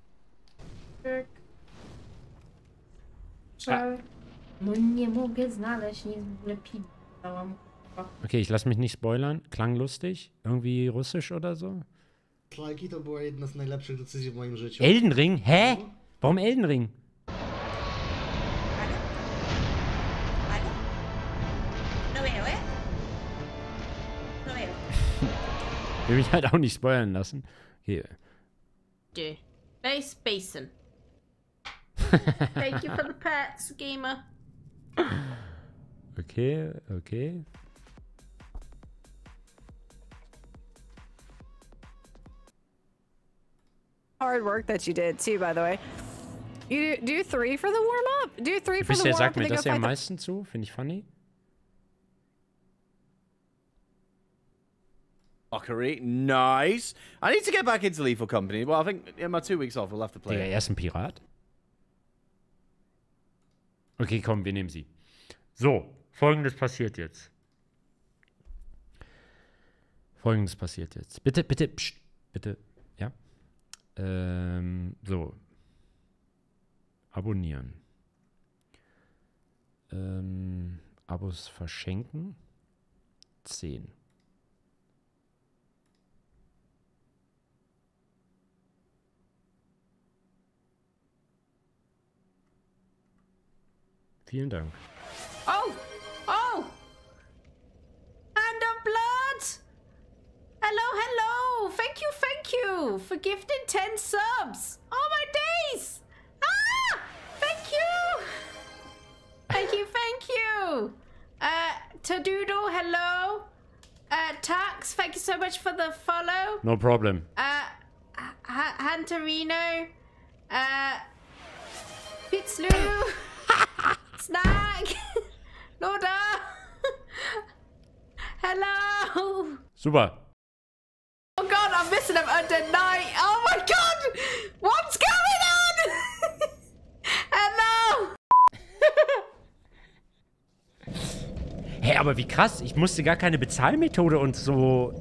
No nie mogę znaleźć, nic lepiej dałam. Okay, ich lasse mich nicht spoilern. Klang lustig. Irgendwie russisch oder so. Trajki to była jedna z najlepszych decyzji w moim życiu. Elden Ring? Hä? Warum Elden Ring? Will mich halt auch nicht spoilern lassen. Hier. Base Basin. Thank you for the pets, gamer. Okay, okay. Hard work that you did too, by the way. You do 3 for the warm up. Do 3 for the Bisher warm up. sagt mir das ja am meisten zu. Finde ich funny. Mockery, nice. I need to get back into Lethal Company. Well, I think in my 2 weeks off, we'll have to play. Digga, er ist ein Pirat. Okay, komm, wir nehmen sie. So, Folgendes passiert jetzt. Folgendes passiert jetzt. Bitte, bitte, pst, bitte, ja. So. Abonnieren. Abos verschenken. 10. Vielen Dank. Oh! Oh! Hand of blood! Hello, hello! Thank you for gifting 10 subs! Oh my days! Ah! Thank you! Thank you! Tadoodle, hello! Tax, thank you so much for the follow. No problem. Hunterino, Pitzlu, Snack, Loda, hello. Super. Oh God, I'm missing him under night. Oh my God, what's going on? Hello. Hä, aber wie krass. Ich musste gar keine Bezahlmethode und so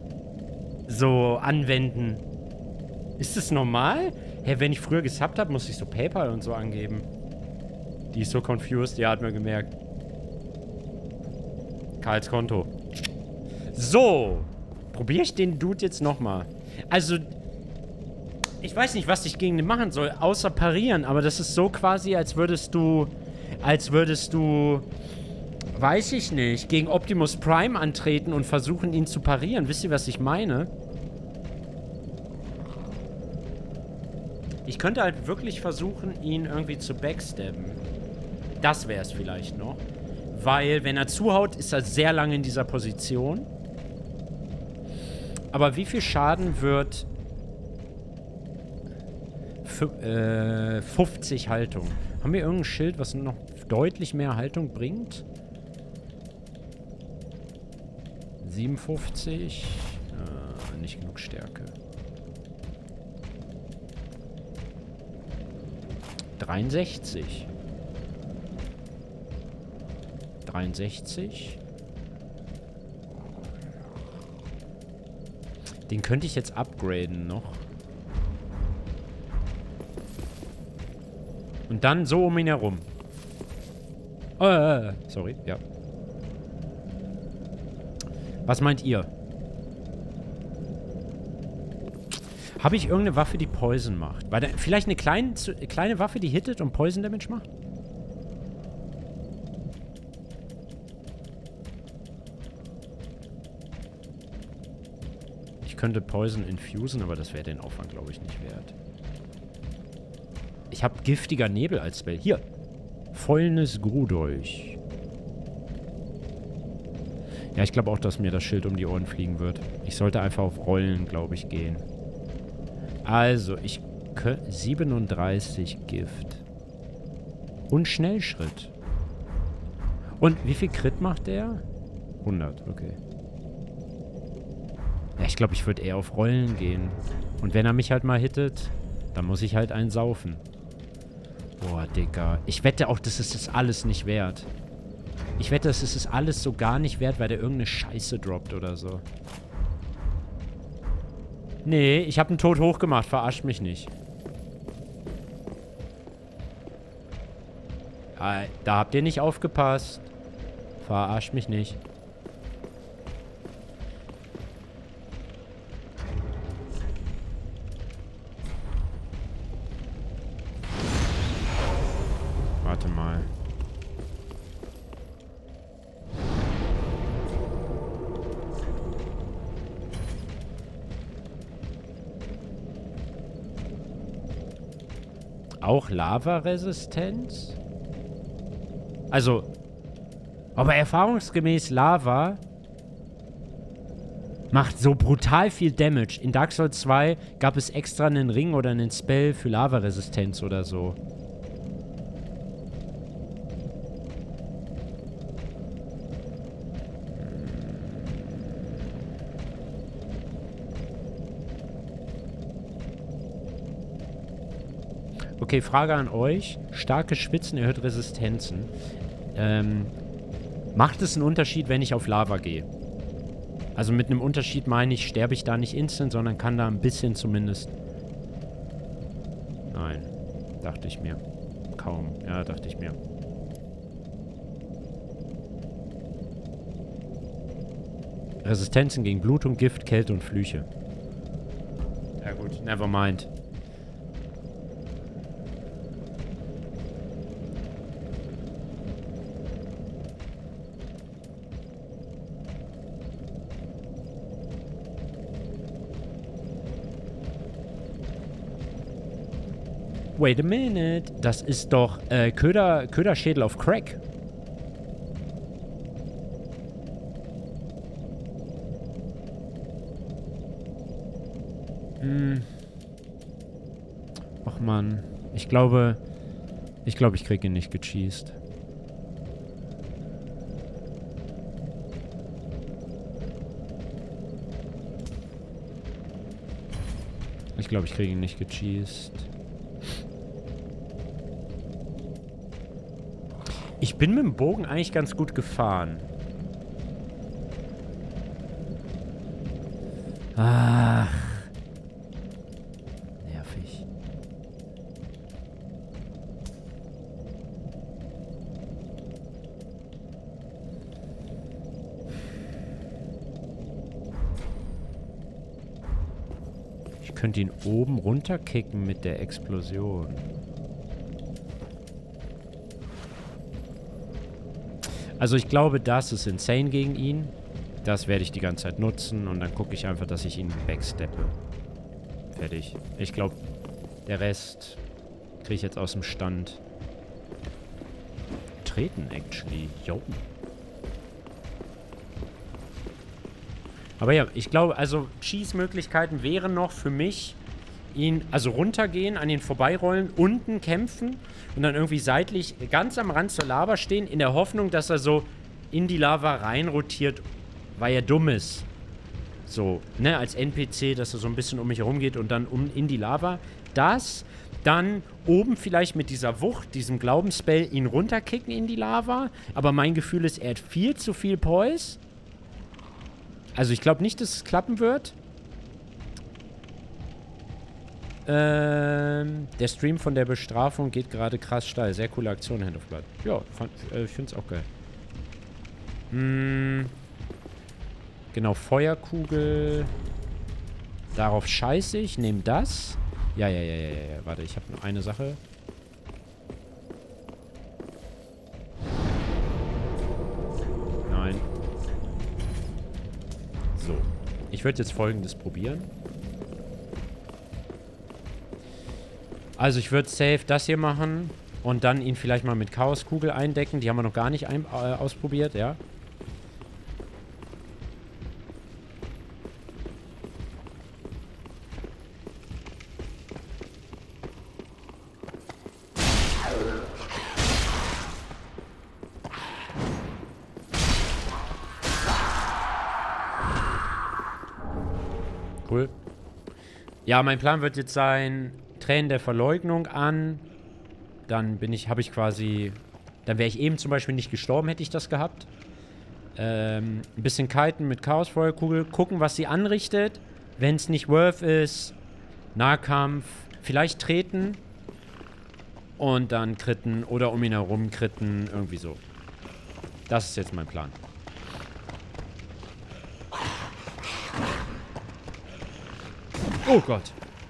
anwenden. Ist das normal? Hä, wenn ich früher gesubbt habe, musste ich so PayPal und so angeben. Die ist so confused. Ja, hat man gemerkt. Karls Konto. So. Probiere ich den Dude jetzt nochmal. Also, ich weiß nicht, was ich gegen den machen soll, außer parieren. Aber das ist so quasi, als würdest du, weiß ich nicht, gegen Optimus Prime antreten und versuchen, ihn zu parieren. Wisst ihr, was ich meine? Ich könnte halt wirklich versuchen, ihn irgendwie zu backstabben. Das wäre es vielleicht noch. Weil, wenn er zuhaut, ist er sehr lange in dieser Position. Aber wie viel Schaden wird 50 Haltung? Haben wir irgendein Schild, was noch deutlich mehr Haltung bringt? 57. Nicht genug Stärke. 63. 63. Den könnte ich jetzt upgraden noch. Und dann so um ihn herum. Sorry, ja. Was meint ihr? Habe ich irgendeine Waffe, die Poison macht? Vielleicht eine kleine Waffe, die hittet und Poison Damage macht? Ich könnte Poison infusen, aber das wäre den Aufwand, glaube ich, nicht wert. Ich habe giftiger Nebel als Spell. Hier. Fäulnis Grudolch. Ja, ich glaube auch, dass mir das Schild um die Ohren fliegen wird. Ich sollte einfach auf Rollen, glaube ich, gehen. Also, 37 Gift. Und Schnellschritt. Und wie viel Crit macht der? 100, okay. Ja, ich glaube, ich würde eher auf Rollen gehen. Und wenn er mich halt mal hittet, dann muss ich halt einen saufen. Boah, Digga. Ich wette auch, das ist das alles nicht wert. Ich wette, das ist alles so gar nicht wert, weil der irgendeine Scheiße droppt oder so. Nee, ich habe einen Tod hochgemacht. Verarscht mich nicht. Da habt ihr nicht aufgepasst. Verarscht mich nicht. Warte mal. Auch Lava-Resistenz? Also, aber erfahrungsgemäß Lava macht so brutal viel Damage. In Dark Souls 2 gab es extra einen Ring oder einen Spell für Lava-Resistenz oder so. Okay, Frage an euch. Starkes Schwitzen erhöht Resistenzen. Macht es einen Unterschied, wenn ich auf Lava gehe? Also mit einem Unterschied meine ich, sterbe ich da nicht instant, sondern kann da ein bisschen zumindest... Nein. Dachte ich mir. Kaum. Ja, dachte ich mir. Resistenzen gegen Blutung, Gift, Kälte und Flüche. Ja gut, never mind. Wait a minute. Das ist doch Köderschädel auf Crack. Ach man. Ich glaube, ich krieg ihn nicht gecheased. Ich glaube, ich kriege ihn nicht gecheased. Ich bin mit dem Bogen eigentlich ganz gut gefahren. Ach. Nervig. Ich könnte ihn oben runterkicken mit der Explosion. Also ich glaube, das ist insane gegen ihn. Das werde ich die ganze Zeit nutzen und dann gucke ich einfach, dass ich ihn backsteppe. Fertig. Ich glaube, der Rest kriege ich jetzt aus dem Stand. Treten, actually. Jo. Aber ja, ich glaube, also Cheese-Möglichkeiten wären noch für mich, ihn, also runtergehen, an ihn vorbeirollen, unten kämpfen und dann irgendwie seitlich ganz am Rand zur Lava stehen, in der Hoffnung, dass er so in die Lava reinrotiert, weil er dumm ist. So, ne, als NPC, dass er so ein bisschen um mich herum geht und dann in die Lava. Das, dann oben vielleicht mit dieser Wucht, diesem Glaubensspell, ihn runterkicken in die Lava. Aber mein Gefühl ist, er hat viel zu viel Poise. Also ich glaube nicht, dass es klappen wird. Der Stream von der Bestrafung geht gerade krass steil. Sehr coole Aktion, Hand of Blood. Ja, ich finde es auch geil. Genau, Feuerkugel. Darauf scheiße ich. Nehme das. Ja. Warte, ich habe noch eine Sache. Nein. So. Ich würde jetzt Folgendes probieren. Also ich würde safe das hier machen und dann ihn vielleicht mal mit Chaoskugel eindecken. Die haben wir noch gar nicht ausprobiert, ja. Ja, mein Plan wird jetzt sein, Tränen der Verleugnung an. Dann habe ich quasi... Dann wäre ich eben zum Beispiel nicht gestorben, hätte ich das gehabt. Ein bisschen kiten mit Chaosfeuerkugel. Gucken, was sie anrichtet. Wenn es nicht worth ist, Nahkampf, vielleicht treten. Und dann kritten oder um ihn herum kritten. Irgendwie so. Das ist jetzt mein Plan. Oh Gott.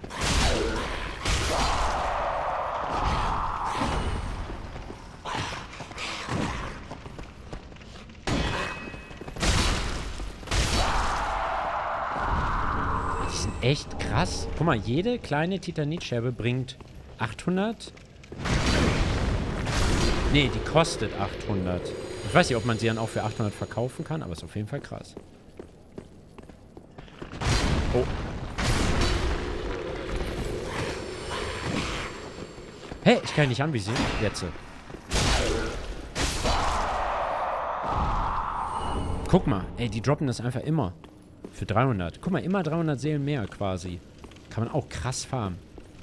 Die sind echt krass. Guck mal, jede kleine Titanitscherbe bringt 800. Nee, die kostet 800. Ich weiß nicht, ob man sie dann auch für 800 verkaufen kann, aber ist auf jeden Fall krass. Oh. Hey, ich kann ihn nicht anvisieren. Jetzt. Guck mal. Ey, die droppen das einfach immer. Für 300. Guck mal, immer 300 Seelen mehr quasi. Kann man auch krass farmen.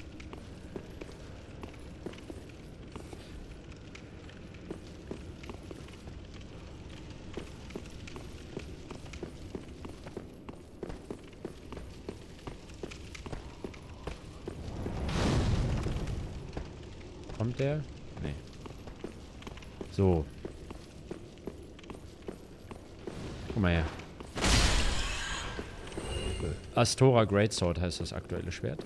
Kommt der? Nee. So. Guck mal her. Astora Greatsword heißt das aktuelle Schwert.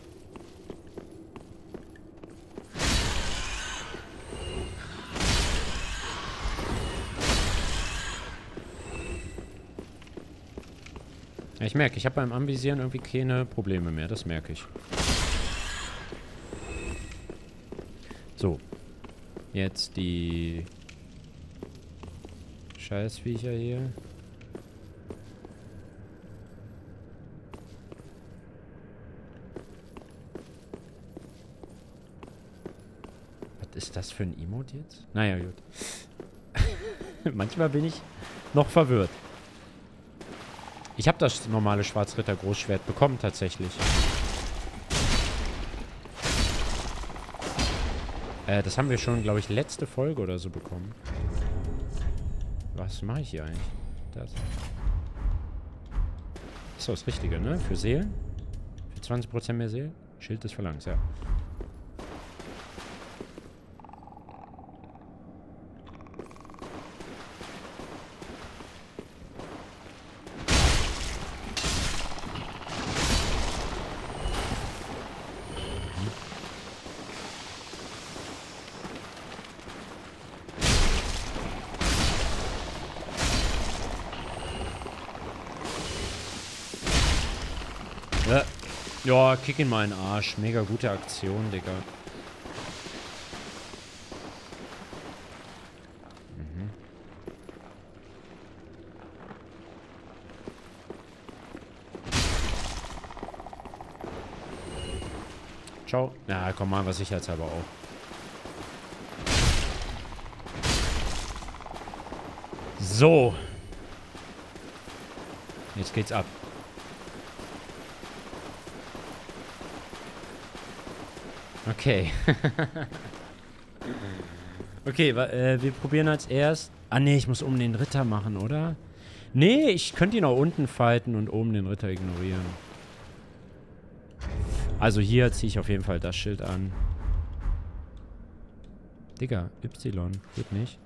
Ja, ich merke, ich habe beim Anvisieren irgendwie keine Probleme mehr. Das merke ich. So. Jetzt die Scheißviecher hier. Was ist das für ein Emote jetzt? Naja, gut. Manchmal bin ich noch verwirrt. Ich habe das normale Schwarzritter-Großschwert bekommen, tatsächlich. Das haben wir schon, glaube ich, letzte Folge oder so bekommen. Was mache ich hier eigentlich? Das. Ist das Richtige, ne? Für Seelen? Für 20% mehr Seelen? Schild des Verlangens, ja. Ja, kick ihn mal in den Arsch. Mega gute Aktion, Digga. Mhm. Ciao. Ja, komm mal, was sicherheitshalber auch. So. Jetzt geht's ab. Okay. Okay, wir probieren als erst... Ah, nee, ich muss oben den Ritter machen, oder? Nee, ich könnte ihn auch unten fighten und oben den Ritter ignorieren. Also hier ziehe ich auf jeden Fall das Schild an. Digga, Y. Geht nicht.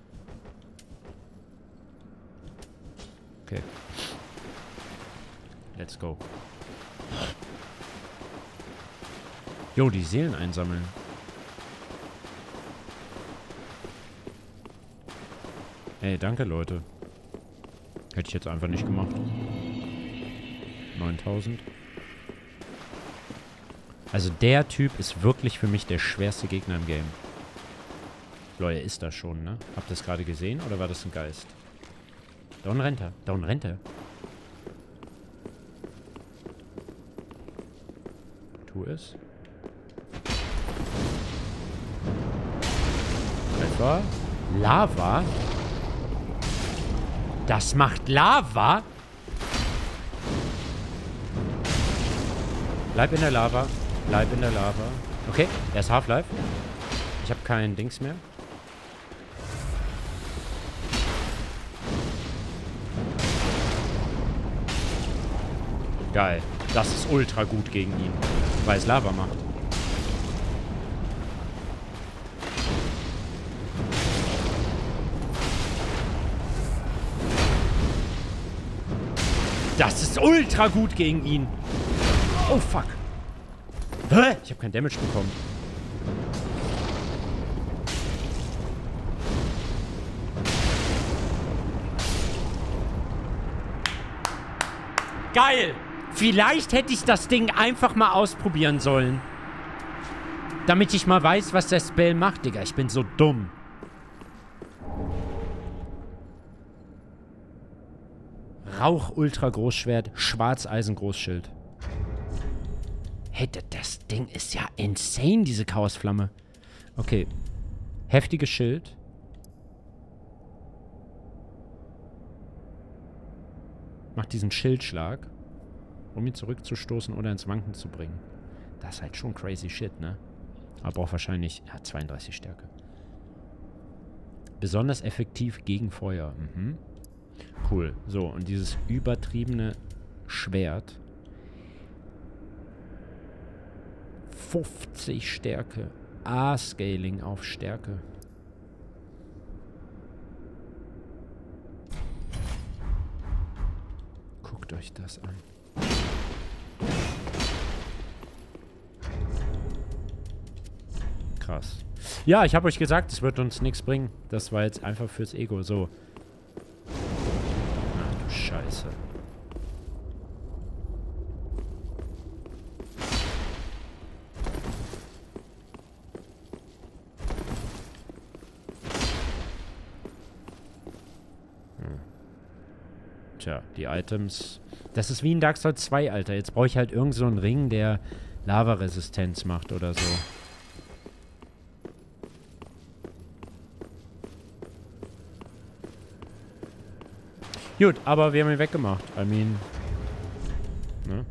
Okay. Let's go. Jo, die Seelen einsammeln. Ey, danke, Leute. Hätte ich jetzt einfach nicht gemacht. 9000. Also der Typ ist wirklich für mich der schwerste Gegner im Game. Leute, ist das schon, ne? Habt ihr das gerade gesehen oder war das ein Geist? Da unten rennt er. Da unten rennt er. Tu es. Treffer. Lava? Das macht Lava? Bleib in der Lava. Bleib in der Lava. Okay, er ist Half-Life. Ich habe kein Dings mehr. Geil. Das ist ultra gut gegen ihn. Weil es Lava macht. Das ist ultra gut gegen ihn. Oh, fuck. Hä? Ich habe kein Damage bekommen. Geil. Vielleicht hätte ich das Ding einfach mal ausprobieren sollen. Damit ich mal weiß, was der Spell macht, Digga. Ich bin so dumm. Rauch-Ultra-Großschwert, Schwarzeisen-Großschild. Hey, das Ding ist ja insane, diese Chaosflamme. Okay. Heftiges Schild. Macht diesen Schildschlag, um ihn zurückzustoßen oder ins Wanken zu bringen. Das ist halt schon crazy shit, ne? Aber braucht wahrscheinlich, ja, 32 Stärke. Besonders effektiv gegen Feuer. Mhm. Cool. So, und dieses übertriebene Schwert. 50 Stärke. A-Scaling auf Stärke. Guckt euch das an. Krass. Ja, ich habe euch gesagt, es wird uns nichts bringen. Das war jetzt einfach fürs Ego. So. Ach du Scheiße. Tja, die Items. Das ist wie in Dark Souls 2, Alter. Jetzt brauche ich halt irgend so einen Ring, der Lava-Resistenz macht oder so. Gut, aber wir haben ihn weggemacht. I mean. Ne?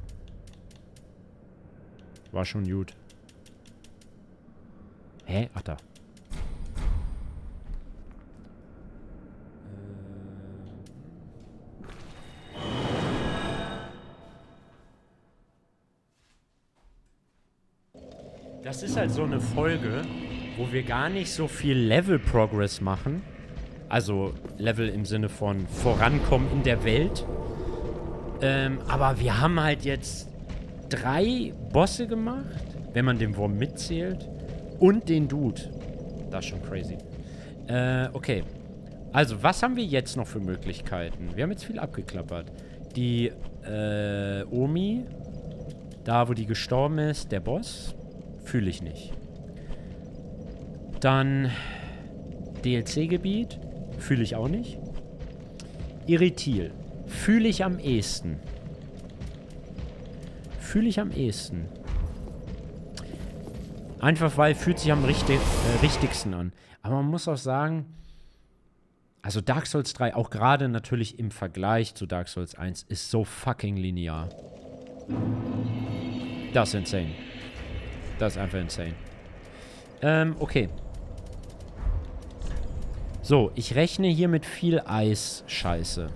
War schon gut. Hä? Ach da. Das ist halt so eine Folge, wo wir gar nicht so viel Level-Progress machen. Also Level im Sinne von vorankommen in der Welt. Aber wir haben halt jetzt 3 Bosse gemacht, wenn man den Wurm mitzählt. Und den Dude. Das ist schon crazy. Okay. Also, was haben wir jetzt noch für Möglichkeiten? Wir haben jetzt viel abgeklappert. Die Omi, da wo die gestorben ist, der Boss. Fühle ich nicht. Dann DLC-Gebiet. Fühle ich auch nicht. Irritil. Fühle ich am ehesten. Fühle ich am ehesten. Einfach weil fühlt sich am richtigsten an. Aber man muss auch sagen, also Dark Souls 3, auch gerade natürlich im Vergleich zu Dark Souls 1, ist so fucking linear. Das ist insane. Das ist einfach insane. Okay. So, ich rechne hier mit viel Eis-Scheiße.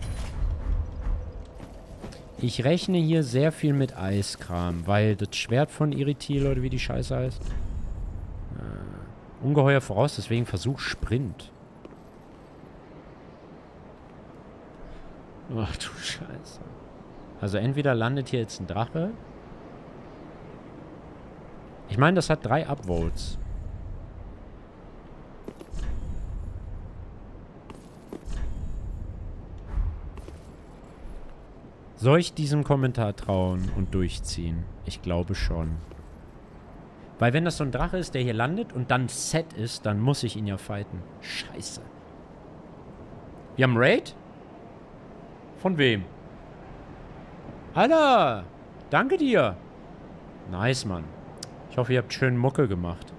Ich rechne hier sehr viel mit Eiskram, weil das Schwert von Irritil, oder wie die Scheiße heißt, ungeheuer voraus, deswegen Versuch Sprint. Ach du Scheiße. Also entweder landet hier jetzt ein Drache. Ich meine, das hat 3 Upvotes. Soll ich diesem Kommentar trauen und durchziehen? Ich glaube schon. Weil wenn das so ein Drache ist, der hier landet und dann Set ist, dann muss ich ihn ja fighten. Scheiße. Wir haben Raid? Von wem? Alter! Danke dir! Nice, Mann. Ich hoffe, ihr habt schön Mucke gemacht.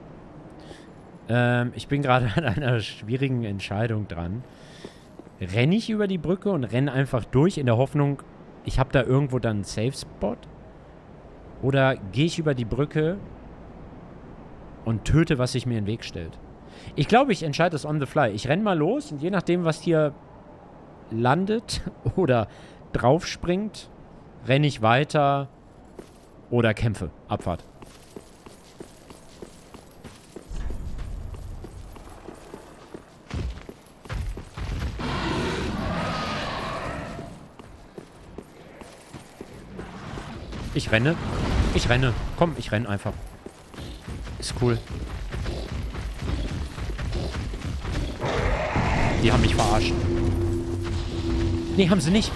Ich bin gerade an einer schwierigen Entscheidung dran. Renne ich über die Brücke und renne einfach durch in der Hoffnung, ich habe da irgendwo dann einen Safe-Spot? Oder gehe ich über die Brücke und töte, was sich mir in den Weg stellt? Ich glaube, ich entscheide das on the fly. Ich renne mal los und je nachdem, was hier landet oder draufspringt, renne ich weiter oder kämpfe. Abfahrt. Ich renne. Ich renne. Komm, ich renne einfach. Ist cool. Die haben mich verarscht. Nee, haben sie nicht.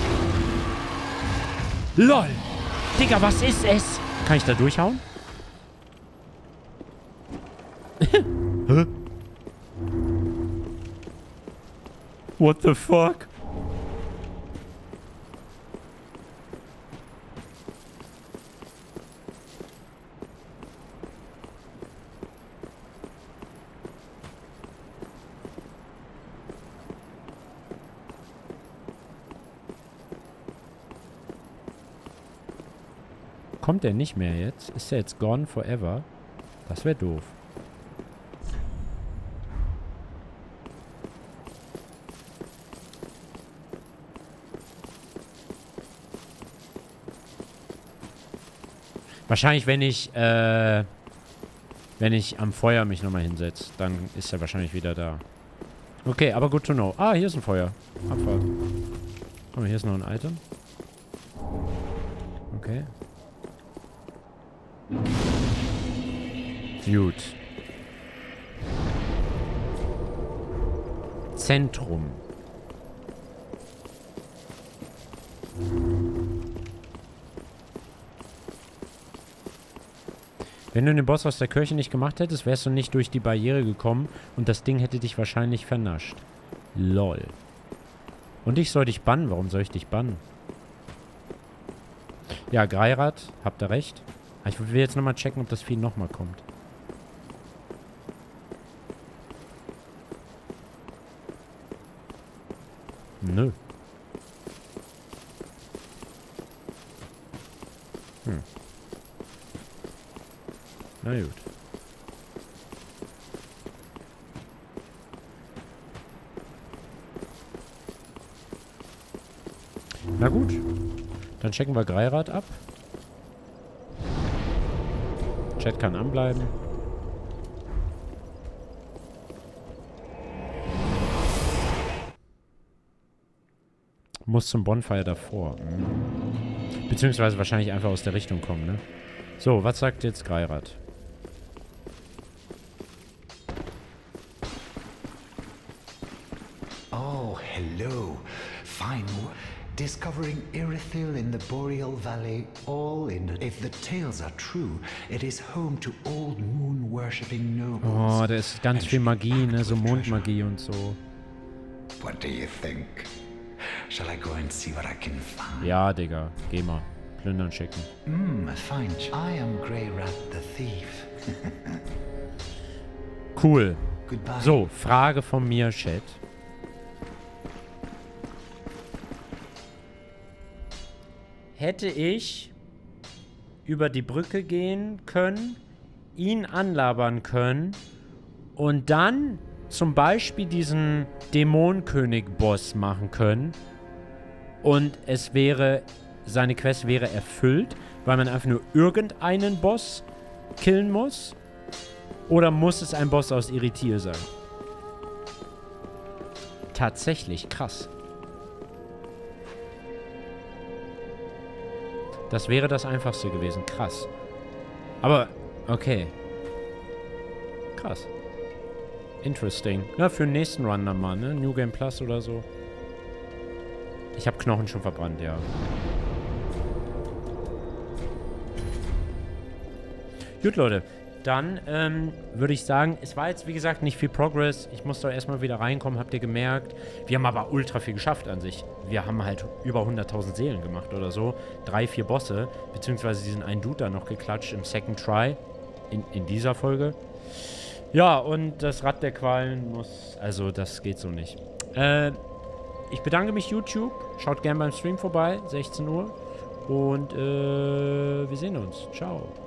LOL. Digga, was ist es? Kann ich da durchhauen? Hä? What the fuck? Kommt der nicht mehr jetzt? Ist der jetzt gone forever? Das wäre doof. Wahrscheinlich, wenn ich am Feuer mich nochmal hinsetze, dann ist er wahrscheinlich wieder da. Okay, aber good to know. Ah, hier ist ein Feuer. Abfahrt. Guck mal, hier ist noch ein Item. Okay. Gut. Zentrum. Wenn du den Boss aus der Kirche nicht gemacht hättest, wärst du nicht durch die Barriere gekommen und das Ding hätte dich wahrscheinlich vernascht. LOL. Und ich soll dich bannen? Warum soll ich dich bannen? Ja, Greirat, habt ihr recht. Ich will jetzt nochmal checken, ob das Vieh nochmal kommt. Nö. Na gut. Na gut. Dann checken wir Greirat ab. Chat kann anbleiben. Muss zum Bonfire davor. Beziehungsweise wahrscheinlich einfach aus der Richtung kommen, ne? So, was sagt jetzt Greirat? Oh, hello. Fine. Discovering Irithyll in the Boreal Valley, all in... If the tales are true, it is home to old moon-worshipping nobles. Oh, da ist ganz viel Magie, ne? So Mondmagie und so. What do you think? Shall I go and see what I can find? Ja, Digga. Geh mal. Plündern schicken. Fine. I am Greirat the Thief. Cool. Goodbye. So, Frage von mir, Chat. Hätte ich über die Brücke gehen können, ihn anlabern können und dann zum Beispiel diesen Dämonenkönig-Boss machen können und es wäre, seine Quest wäre erfüllt, weil man einfach nur irgendeinen Boss killen muss? Oder muss es ein Boss aus Irithyll sein? Tatsächlich, krass. Das wäre das Einfachste gewesen. Krass. Aber, okay. Krass. Interesting. Na, für den nächsten Run dann mal, ne? New Game Plus oder so. Ich habe Knochen schon verbrannt, ja. Gut, Leute. Dann würde ich sagen, es war jetzt, wie gesagt, nicht viel Progress. Ich musste erstmal wieder reinkommen, habt ihr gemerkt. Wir haben aber ultra viel geschafft an sich. Wir haben halt über 100.000 Seelen gemacht oder so. 3, 4 Bosse, beziehungsweise diesen einen Dude da noch geklatscht im Second Try. In dieser Folge. Ja, und das Rad der Qualen muss... Also, das geht so nicht. Ich bedanke mich, YouTube. Schaut gerne beim Stream vorbei, 16 Uhr. Und wir sehen uns. Ciao.